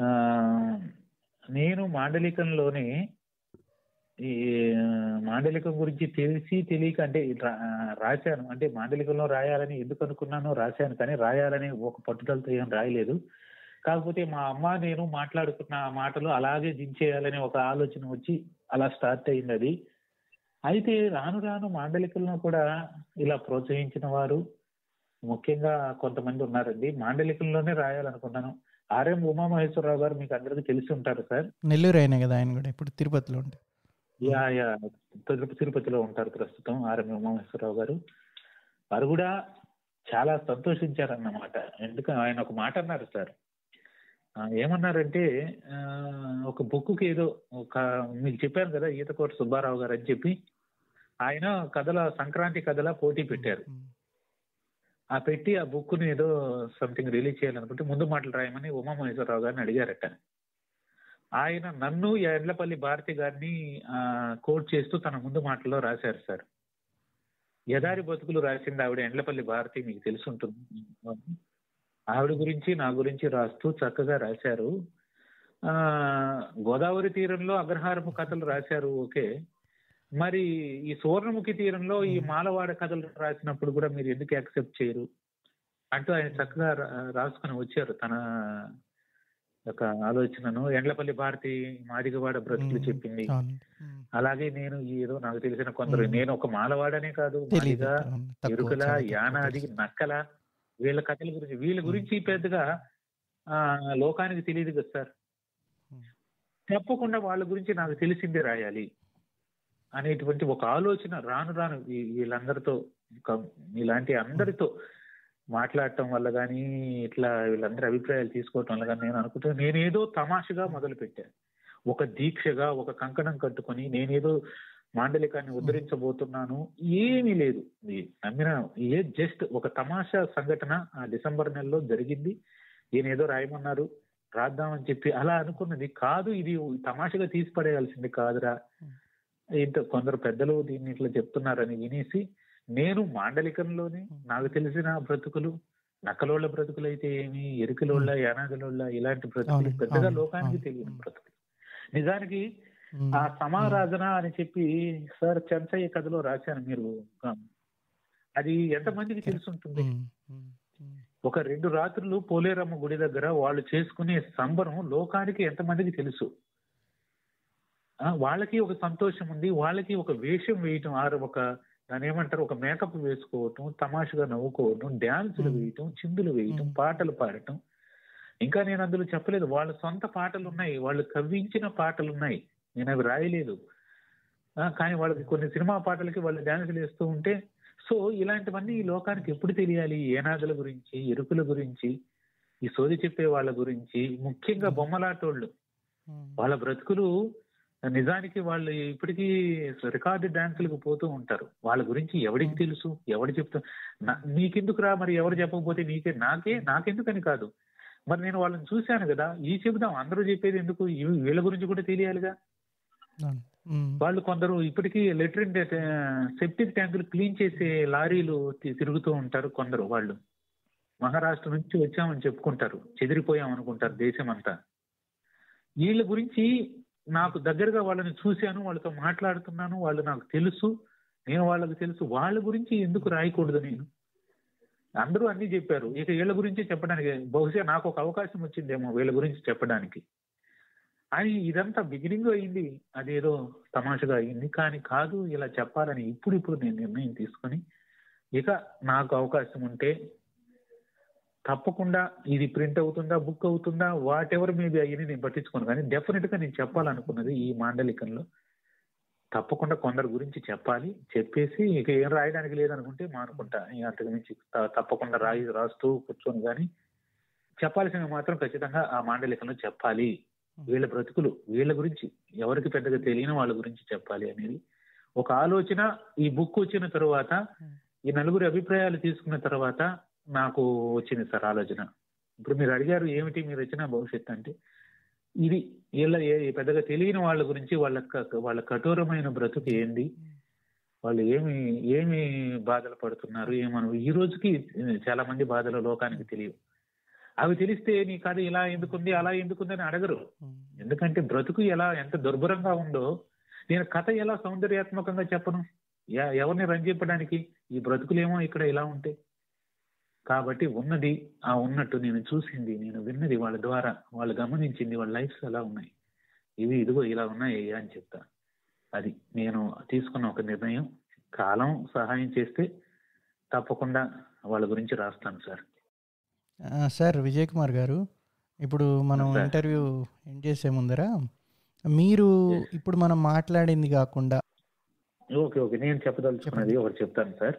నేను మాండలికంలోనే ఈ మాండలికం గురించి తెలిసి తెలియక అంటే రాశాను. అంటే మాండలికంలో రాయాలని ఎందుకు అనుకున్నానో రాశాను, కానీ రాయాలని ఒక పట్టుదలతో ఏం రాయలేదు. కాకపోతే మా అమ్మ నేను మాట్లాడుకున్న ఆ మాటలు అలాగే దించేయాలని ఒక ఆలోచన వచ్చి అలా స్టార్ట్ అయింది అది. అయితే రాను రాను మాండలికంలో కూడా ఇలా ప్రోత్సహించిన వారు ముఖ్యంగా కొంతమంది ఉన్నారండి. మాండలికంలోనే రాయాలనుకున్నాను. ఆర్ఎం ఉమామహేశ్వరరావు గారు మీకు అందరికీ తెలిసి ఉంటారు సార్. నెల్లూరు అయినా కదా ఆయన కూడా, ఇప్పుడు తిరుపతిలో ఉంటారు. యా యా తిరుపతిలో ఉంటారు ప్రస్తుతం ఆర్ఎం ఉమామహేశ్వరరావు గారు. వారు కూడా చాలా సంతోషించారన్నమాట. ఎందుకంటే ఆయన ఒక మాట అన్నారు సార్, ఏమన్నారంటే ఒక బుక్కి ఏదో ఒక మీకు చెప్పాను కదా ఈతకోట సుబ్బారావు గారు అని చెప్పి, ఆయన కథల సంక్రాంతి కథల పోటీ పెట్టారు. ఆ పెట్టి ఆ బుక్ ని ఏదో సంథింగ్ రిలీజ్ చేయాలనుకుంటే ముందు మాటలు రాయమని ఉమామహేశ్వరరావు గారిని అడిగారట. ఆయన నన్ను ఎండ్లపల్లి భారతి గారిని కోట్ చేస్తూ తన ముందు మాటల్లో రాశారు సార్. ఎదారి బతుకులు రాసింది ఆవిడ ఎండ్లపల్లి భారతి, మీకు తెలిసి ఉంటుంది. ఆవిడ గురించి నా గురించి రాస్తూ చక్కగా రాశారు. ఆ గోదావరి తీరంలో అగ్రహారపు కథలు రాశారు, ఓకే. మరి ఈ సువర్ణముఖి తీరంలో ఈ మాలవాడ కథలు రాసినప్పుడు కూడా మీరు ఎందుకు యాక్సెప్ట్ చేయరు అంటూ ఆయన చక్కగా రాసుకుని వచ్చారు తన యొక్క ఆలోచనను. ఎండ్లపల్లి భారతి మాదిగవాడ బ్రతుకులు చెప్పింది. అలాగే నేను ఏదో నాకు తెలిసిన కొందరు, నేను ఒక మాలవాడనే కాదు, మాదిగ, ఎరుకల, యానాది, నక్కల, వీళ్ళ కథల గురించి వీళ్ళ గురించి పెద్దగా ఆ లోకానికి తెలియదు కదా సార్. తప్పకుండా వాళ్ళ గురించి నాకు తెలిసిందే రాయాలి అనేటువంటి ఒక ఆలోచన రాను రాను వీళ్ళందరితో ఇలాంటి అందరితో మాట్లాడటం వల్ల కానీ ఇట్లా వీళ్ళందరి అభిప్రాయాలు తీసుకోవటం వల్ల కానీ నేను అనుకుంటున్నా నేనేదో తమాషగా మొదలు పెట్టాను. ఒక దీక్షగా ఒక కంకణం కట్టుకొని నేనేదో మాండలికాన్ని ఉద్ధరించబోతున్నాను, ఏమీ లేదు. నమ్మిన ఏ జస్ట్ ఒక తమాషా సంఘటన ఆ డిసెంబర్ నెలలో జరిగింది. ఈయనేదో రాయమన్నారు రాద్దామని చెప్పి అలా అనుకున్నది కాదు. ఇది తమాషగా తీసి పడేయాల్సింది కాదురా, ఇంత కొందరు పెద్దలు దీన్ని ఇట్లా చెప్తున్నారని వినేసి నేను మాండలికంలోనే నాకు తెలిసిన బ్రతుకులు, నక్కలోళ్ల బ్రతుకులు అయితే ఏమి, ఎరుకలోళ్ళ, యానాదులోళ్ళ ఇలాంటి బ్రతుకులు పెద్దగా లోకానికి తెలియని బ్రతుకులు. నిజానికి ఆ సమారాధన అని చెప్పి సార్ చెంచయ్య కథలో రాశాను, మీరు అది ఎంతమందికి తెలుసుంటుంది? ఒక రెండు రాత్రులు పోలేరమ్మ గుడి దగ్గర వాళ్ళు చేసుకునే సంబరం లోకానికి ఎంతమందికి తెలుసు? వాళ్ళకి ఒక సంతోషం ఉంది, వాళ్ళకి ఒక వేషం వేయటం, ఆరు ఒక దాని ఏమంటారు ఒక మేకప్ వేసుకోవటం, తమాషగా నవ్వుకోవటం, డ్యాన్సులు వేయటం, చిందులు వేయటం, పాటలు పాడటం. ఇంకా నేను అందులో చెప్పలేదు, వాళ్ళ సొంత పాటలు ఉన్నాయి, వాళ్ళు కవ్వించిన పాటలు ఉన్నాయి, నేను అవి రాయలేదు. కానీ వాళ్ళకి కొన్ని సినిమా పాటలకి వాళ్ళు డ్యాన్సులు వేస్తూ ఉంటే, సో ఇలాంటివన్నీ ఈ లోకానికి ఎప్పుడు తెలియాలి? ఏనాదుల గురించి, ఎరుకుల గురించి, ఈ సోది చెప్పే వాళ్ళ గురించి, ముఖ్యంగా బొమ్మలాటోళ్ళు వాళ్ళ బ్రతుకులు నిజానికి వాళ్ళు ఇప్పటికీ రికార్డు డాన్సులకు పోతూ ఉంటారు. వాళ్ళ గురించి ఎవరికి తెలుసు? ఎవరు చెప్తా? నీకెందుకు రా మరి, ఎవరు చెప్పకపోతే నీకే నాకే నాకెందుకని కాదు, మరి నేను వాళ్ళని చూశాను కదా, ఈ చెబుదాం, అందరూ చెప్పేది ఎందుకు? వీళ్ళ గురించి కూడా తెలియాలిగా. వాళ్ళు కొందరు ఇప్పటికీ లెట్రిన్ సెప్టిక్ ట్యాంకులు క్లీన్ చేసే లారీలు తిరుగుతూ ఉంటారు. కొందరు వాళ్ళు మహారాష్ట్ర నుంచి వచ్చామని చెప్పుకుంటారు, చెదిరిపోయాం అనుకుంటారు దేశం అంతా. వీళ్ళ గురించి నాకు దగ్గరగా వాళ్ళని చూశాను, వాళ్ళతో మాట్లాడుతున్నాను, వాళ్ళు నాకు తెలుసు, నేను వాళ్ళకి తెలుసు. వాళ్ళ గురించి ఎందుకు రాయకూడదు? నేను అందరూ అన్ని చెప్పారు, ఇక వీళ్ళ గురించి చెప్పడానికి బహుశా నాకు ఒక అవకాశం వచ్చిందేమో వీళ్ళ గురించి చెప్పడానికి అని. ఇదంతా బిగినింగ్ అయింది, అదేదో తమాషగా అయింది, కానీ కాదు ఇలా చెప్పాలని ఇప్పుడు ఇప్పుడు నేను నిర్ణయం తీసుకొని, ఇక నాకు అవకాశం ఉంటే తప్పకుండా ఇది ప్రింట్ అవుతుందా, బుక్ అవుతుందా, వాట్ ఎవర్ మేబీ అయ్యి నేను పట్టించుకోను, కానీ డెఫినెట్ గా నేను చెప్పాలనుకున్నది ఈ మాండలికంలో తప్పకుండా కొందరు గురించి చెప్పాలి. చెప్పేసి ఇక ఏం రాయడానికి లేదనుకుంటే మానుకుంటా, అంతకు మించి తప్పకుండా రాయి రాస్తూ కూర్చొని, కానీ చెప్పాల్సినవి మాత్రం ఖచ్చితంగా ఆ మాండలికంలో చెప్పాలి. వీళ్ళ బ్రతుకులు, వీళ్ళ గురించి ఎవరికి పెద్దగా తెలియని వాళ్ళ గురించి చెప్పాలి అనేది ఒక ఆలోచన. ఈ బుక్ వచ్చిన తర్వాత, ఈ నలుగురి అభిప్రాయాలు తీసుకున్న తర్వాత నాకు వచ్చింది సార్ ఆలోచన. ఇప్పుడు మీరు అడిగారు ఏమిటి మీరు వచ్చిన భవిష్యత్తు అంటే, ఇది వీళ్ళ పెద్దగా తెలియని వాళ్ళ గురించి, వాళ్ళ వాళ్ళ కఠోరమైన బ్రతుకు ఏంది, వాళ్ళు ఏమి ఏమి బాధలు పడుతున్నారు, ఏమను ఈ రోజుకి చాలా మంది బాధలు లోకానికి తెలియవు. అవి తెలిస్తే నీ కథ ఇలా ఎందుకుంది అలా ఎందుకుంది అని అడగరు. ఎందుకంటే బ్రతుకు ఎలా ఎంత దుర్భరంగా ఉందో నేను కథ ఎలా సౌందర్యాత్మకంగా చెప్పను, ఎవరిని రంజింపడానికి? ఈ బ్రతుకులేమో ఇక్కడ ఇలా ఉంటాయి. కాబట్టి ఉన్నది ఆ ఉన్నట్టు నేను చూసింది, నేను విన్నది వాళ్ళ ద్వారా, వాళ్ళు గమనించింది, వాళ్ళ లైఫ్స్ ఎలా ఉన్నాయి, ఇవి ఇదిగో ఇలా ఉన్నాయి అని చెప్తా. అది నేను తీసుకున్న ఒక నిర్ణయం. కాలం సహాయం చేస్తే తప్పకుండా వాళ్ళ గురించి రాస్తాను సార్. సార్ విజయ్ కుమార్ గారు, ఇప్పుడు మనం ఇంటర్వ్యూ ఎండ్ చేసే ముందర మీరు ఇప్పుడు మనం మాట్లాడింది కాకుండా ఓకే ఓకే నేను చెప్పదలుచుకున్నది ఒకటి చెప్తాను సార్.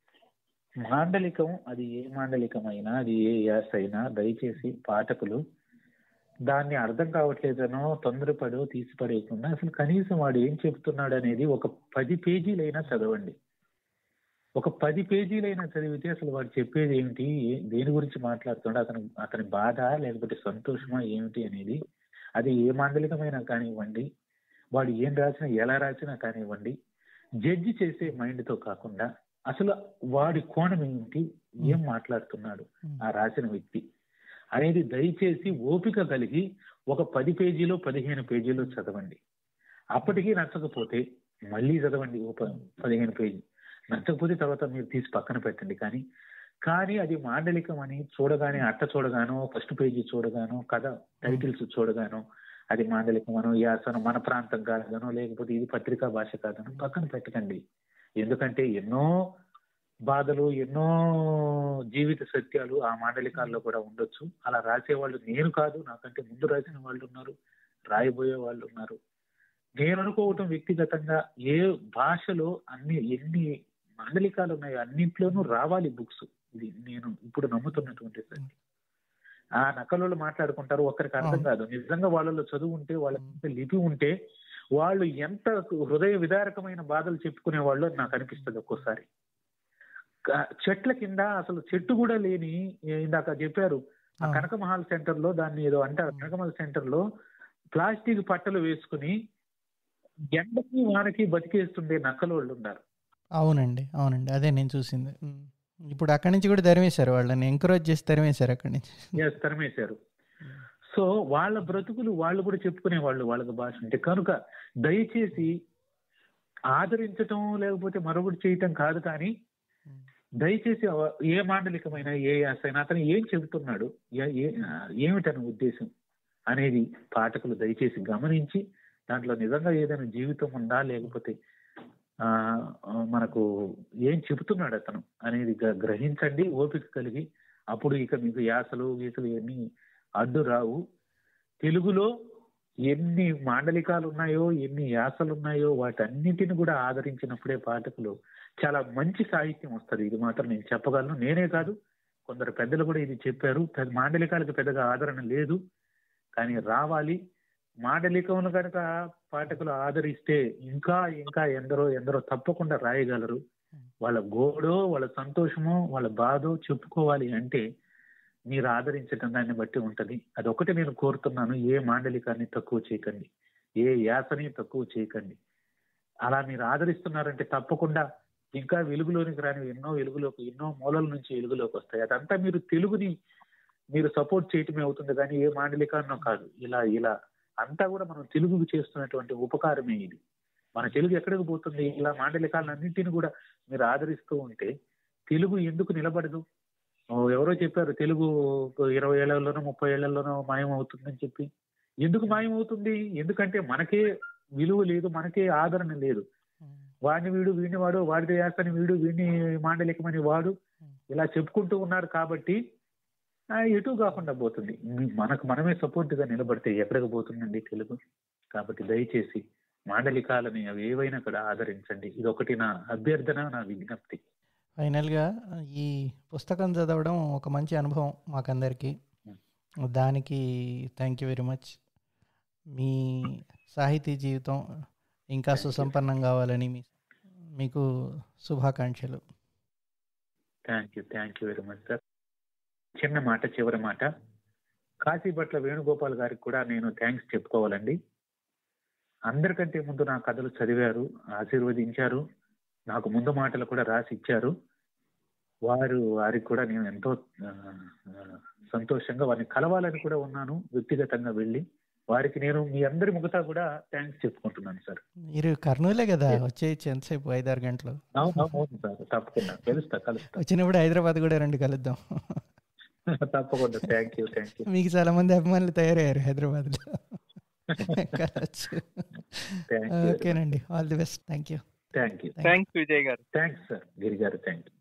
మాండలికం అది ఏ మాండలికం అయినా, అది ఏ యాస అయినా, దయచేసి పాఠకులు దాన్ని అర్థం కావట్లేదనో తొందరపడో తీసిపడేయకుండా అసలు కనీసం వాడు ఏం చెప్తున్నాడు అనేది ఒక పది పేజీలైనా చదవండి. ఒక పది పేజీలైనా చదివితే అసలు వాడు చెప్పేది ఏమిటి, దేని గురించి మాట్లాడుతున్నాడు, అతను అతని బాధ లేకపోతే సంతోషమా ఏమిటి అనేది, అది ఏ మాండలికమైనా కానివ్వండి, వాడు ఏం రాసినా ఎలా రాసినా కానివ్వండి, జడ్జి చేసే మైండ్తో కాకుండా అసలు వాడి కోణం ఏమిటి, ఏం మాట్లాడుతున్నాడు ఆ రాసిన వ్యక్తి అనేది దయచేసి ఓపిక కలిగి ఒక పది పేజీలో పదిహేను పేజీలో చదవండి. అప్పటికీ నచ్చకపోతే మళ్ళీ చదవండి ఒక పదిహేను పేజీ. నచ్చకపోతే తర్వాత మీరు తీసి పక్కన పెట్టండి. కానీ కానీ అది మాండలికం అని చూడగానే, అట్ట చూడగానో, ఫస్ట్ పేజీ చూడగానో, కథ టైటిల్స్ చూడగానో అది మాండలికం అనో, యాసనో, మన ప్రాంతం కాదనో, లేకపోతే ఇది పత్రికా భాష కాదనో పక్కన పెట్టకండి. ఎందుకంటే ఎన్నో బాధలు, ఎన్నో జీవిత సత్యాలు ఆ మాండలికాల్లో కూడా ఉండొచ్చు. అలా రాసేవాళ్ళు నేను కాదు, నాకంటే ముందు రాసిన వాళ్ళు ఉన్నారు, రాయబోయే వాళ్ళు ఉన్నారు. నేను అనుకోవటం వ్యక్తిగతంగా ఏ భాషలో అన్ని ఎన్ని మాండలికాలు ఉన్నాయో అన్నింటిలోనూ రావాలి బుక్స్. ఇది నేను ఇప్పుడు నమ్ముతున్నటువంటి సంగతి. ఆ నకలు మాట్లాడుకుంటారు, ఒక్కరికి అర్థం కాదు. నిజంగా వాళ్ళలో చదువు ఉంటే, వాళ్ళ లిపి ఉంటే వాళ్ళు ఎంత హృదయ విదారకమైన బాధలు చెప్పుకునే వాళ్ళు నాకు అనిపిస్తుంది ఒక్కోసారి. చెట్ల కింద అసలు చెట్టు కూడా లేని, ఇందాక చెప్పారు ఆ కనకమహల్ సెంటర్ లో, దాన్ని ఏదో అంటారు, కనకమహల్ సెంటర్ లో ప్లాస్టిక్ పట్టలు వేసుకుని ఎండకి వానకి బతికేస్తుండే నక్కలోళ్ళు ఉన్నారు. అవునండి అవునండి అదే నేను చూసింది. ఇప్పుడు అక్కడి నుంచి కూడా తరిమేశారు, వాళ్ళని ఎంకరేజ్ చేసి తరిమేశారు అక్కడి నుంచి. తరిమేశారు. సో వాళ్ళ బ్రతుకులు వాళ్ళు కూడా చెప్పుకునే వాళ్ళు, వాళ్ళకి భాష ఉంటే. కనుక దయచేసి ఆదరించటం లేకపోతే మరొకటి చేయటం కాదు, కానీ దయచేసి అవ- ఏ మాండలికమైన ఏ యాసైనా అతను ఏం చెబుతున్నాడు, ఏ- ఏ- ఏమిటని ఉద్దేశం అనేది పాఠకులు దయచేసి గమనించి దాంట్లో నిజంగా ఏదైనా జీవితం ఉందా లేకపోతే ఆ మనకు ఏం చెబుతున్నాడు అతను అనేది గ- గ్రహించండి ఓపిక కలిగి. అప్పుడు ఇక మీకు యాసలు గీసలు ఎన్ని అడ్డు రావు. తెలుగులో ఎన్ని మాండలికాలు ఉన్నాయో ఎన్ని యాసలు ఉన్నాయో వాటన్నిటిని కూడా ఆదరించినప్పుడే పాఠకులు చాలా మంచి సాహిత్యం వస్తుంది. ఇది మాత్రం నేను చెప్పగలను. నేనే కాదు, కొందరు పెద్దలు కూడా ఇది చెప్పారు. పెద్ద మాండలికాలకు పెద్దగా ఆదరణ లేదు, కానీ రావాలి. మాండలికమును కనుక పాఠకులు ఆదరిస్తే ఇంకా ఇంకా ఎందరో ఎందరో తప్పకుండా రాయగలరు. వాళ్ళ గోడో వాళ్ళ సంతోషమో వాళ్ళ బాధో చెప్పుకోవాలి అంటే మీరు ఆదరించడం దాన్ని బట్టి ఉంటది. అదొకటి నేను కోరుతున్నాను. ఏ మాండలికాన్ని తక్కువ చేయకండి, ఏ యాసని తక్కువ చేయకండి. అలా మీరు ఆదరిస్తున్నారంటే తప్పకుండా ఇంకా వెలుగులోనికి రాని ఎన్నో వెలుగులోకి ఎన్నో మూలల నుంచి వెలుగులోకి వస్తాయి. అదంతా మీరు తెలుగుని మీరు సపోర్ట్ చేయటమే అవుతుంది, కానీ ఏ మాండలికాన్నో కాదు. ఇలా ఇలా అంతా కూడా మనం తెలుగుకు చేస్తున్నటువంటి ఉపకారమే ఇది. మన తెలుగు ఎక్కడికి పోతుంది? ఇలా మాండలికాలన్నింటినీ కూడా మీరు ఆదరిస్తూ ఉంటే తెలుగు ఎందుకు నిలబడదు? ఓ ఎవరో చెప్పారు తెలుగు ఇరవై ఏళ్లలోనో ముప్పై ఏళ్లలోనో మాయం అవుతుందని చెప్పి. ఎందుకు మాయం అవుతుంది? ఎందుకంటే మనకే విలువ లేదు, మనకే ఆదరణ లేదు. వాడిని వీడు వీడిని వాడు, వాడిది యాసని వీడు, వీడిని మాండలికమని వాడు, ఇలా చెప్పుకుంటూ ఉన్నారు కాబట్టి ఎటు కాకుండా పోతుంది. మనకు మనమే సపోర్ట్ గా నిలబడితే ఎక్కడికి పోతుందండి తెలుగు? కాబట్టి దయచేసి మాండలికాలని అవి ఏవైనా కూడా ఆదరించండి. ఇది ఒకటి నా అభ్యర్థన, నా విజ్ఞప్తి. ఫైనల్గా ఈ పుస్తకం చదవడం ఒక మంచి అనుభవం మాకందరికీ. దానికి థ్యాంక్ యూ వెరీ మచ్. మీ సాహితీ జీవితం ఇంకా సుసంపన్నం కావాలని మీ మీకు శుభాకాంక్షలు. Thank you thank you very much sir. చిన్న మాట, చివరి మాట. కాశీభట్ల వేణుగోపాల్ గారికి కూడా నేను థ్యాంక్స్ చెప్పుకోవాలండి. అందరికంటే ముందు నా కథలు చదివారు, ఆశీర్వదించారు, నాకు ముందు మాటలు కూడా రాసి ఇచ్చారు. వారు వారికి కూడా నేను ఎంతో సంతోషంగా వారిని కలవాలని కూడా ఉన్నాను వ్యక్తిగతంగా వెళ్ళి. వారికి నేను మీ అందరి ముఖతా కూడా థ్యాంక్స్ చెప్పుకుంటున్నాను సార్. మీరు కర్నూలే కదా, వచ్చేయచ్చు ఎంతసేపు, ఐదారు గంటలు. అవును సార్, తప్పకుండా కలుస్తా కలుస్తా వచ్చినప్పుడు హైదరాబాద్ కూడా రండి, కలుద్దాం. తప్పకుండా. Thank you thank you. మీకు చాలా మంది అభిమానులు తయారయ్యారు హైదరాబాద్ లో. ఓకేనండి, all the best. Thank you thank you thanks Vijay గారు. థ్యాంక్స్ సార్, గిరి గారు థ్యాంక్ యూ.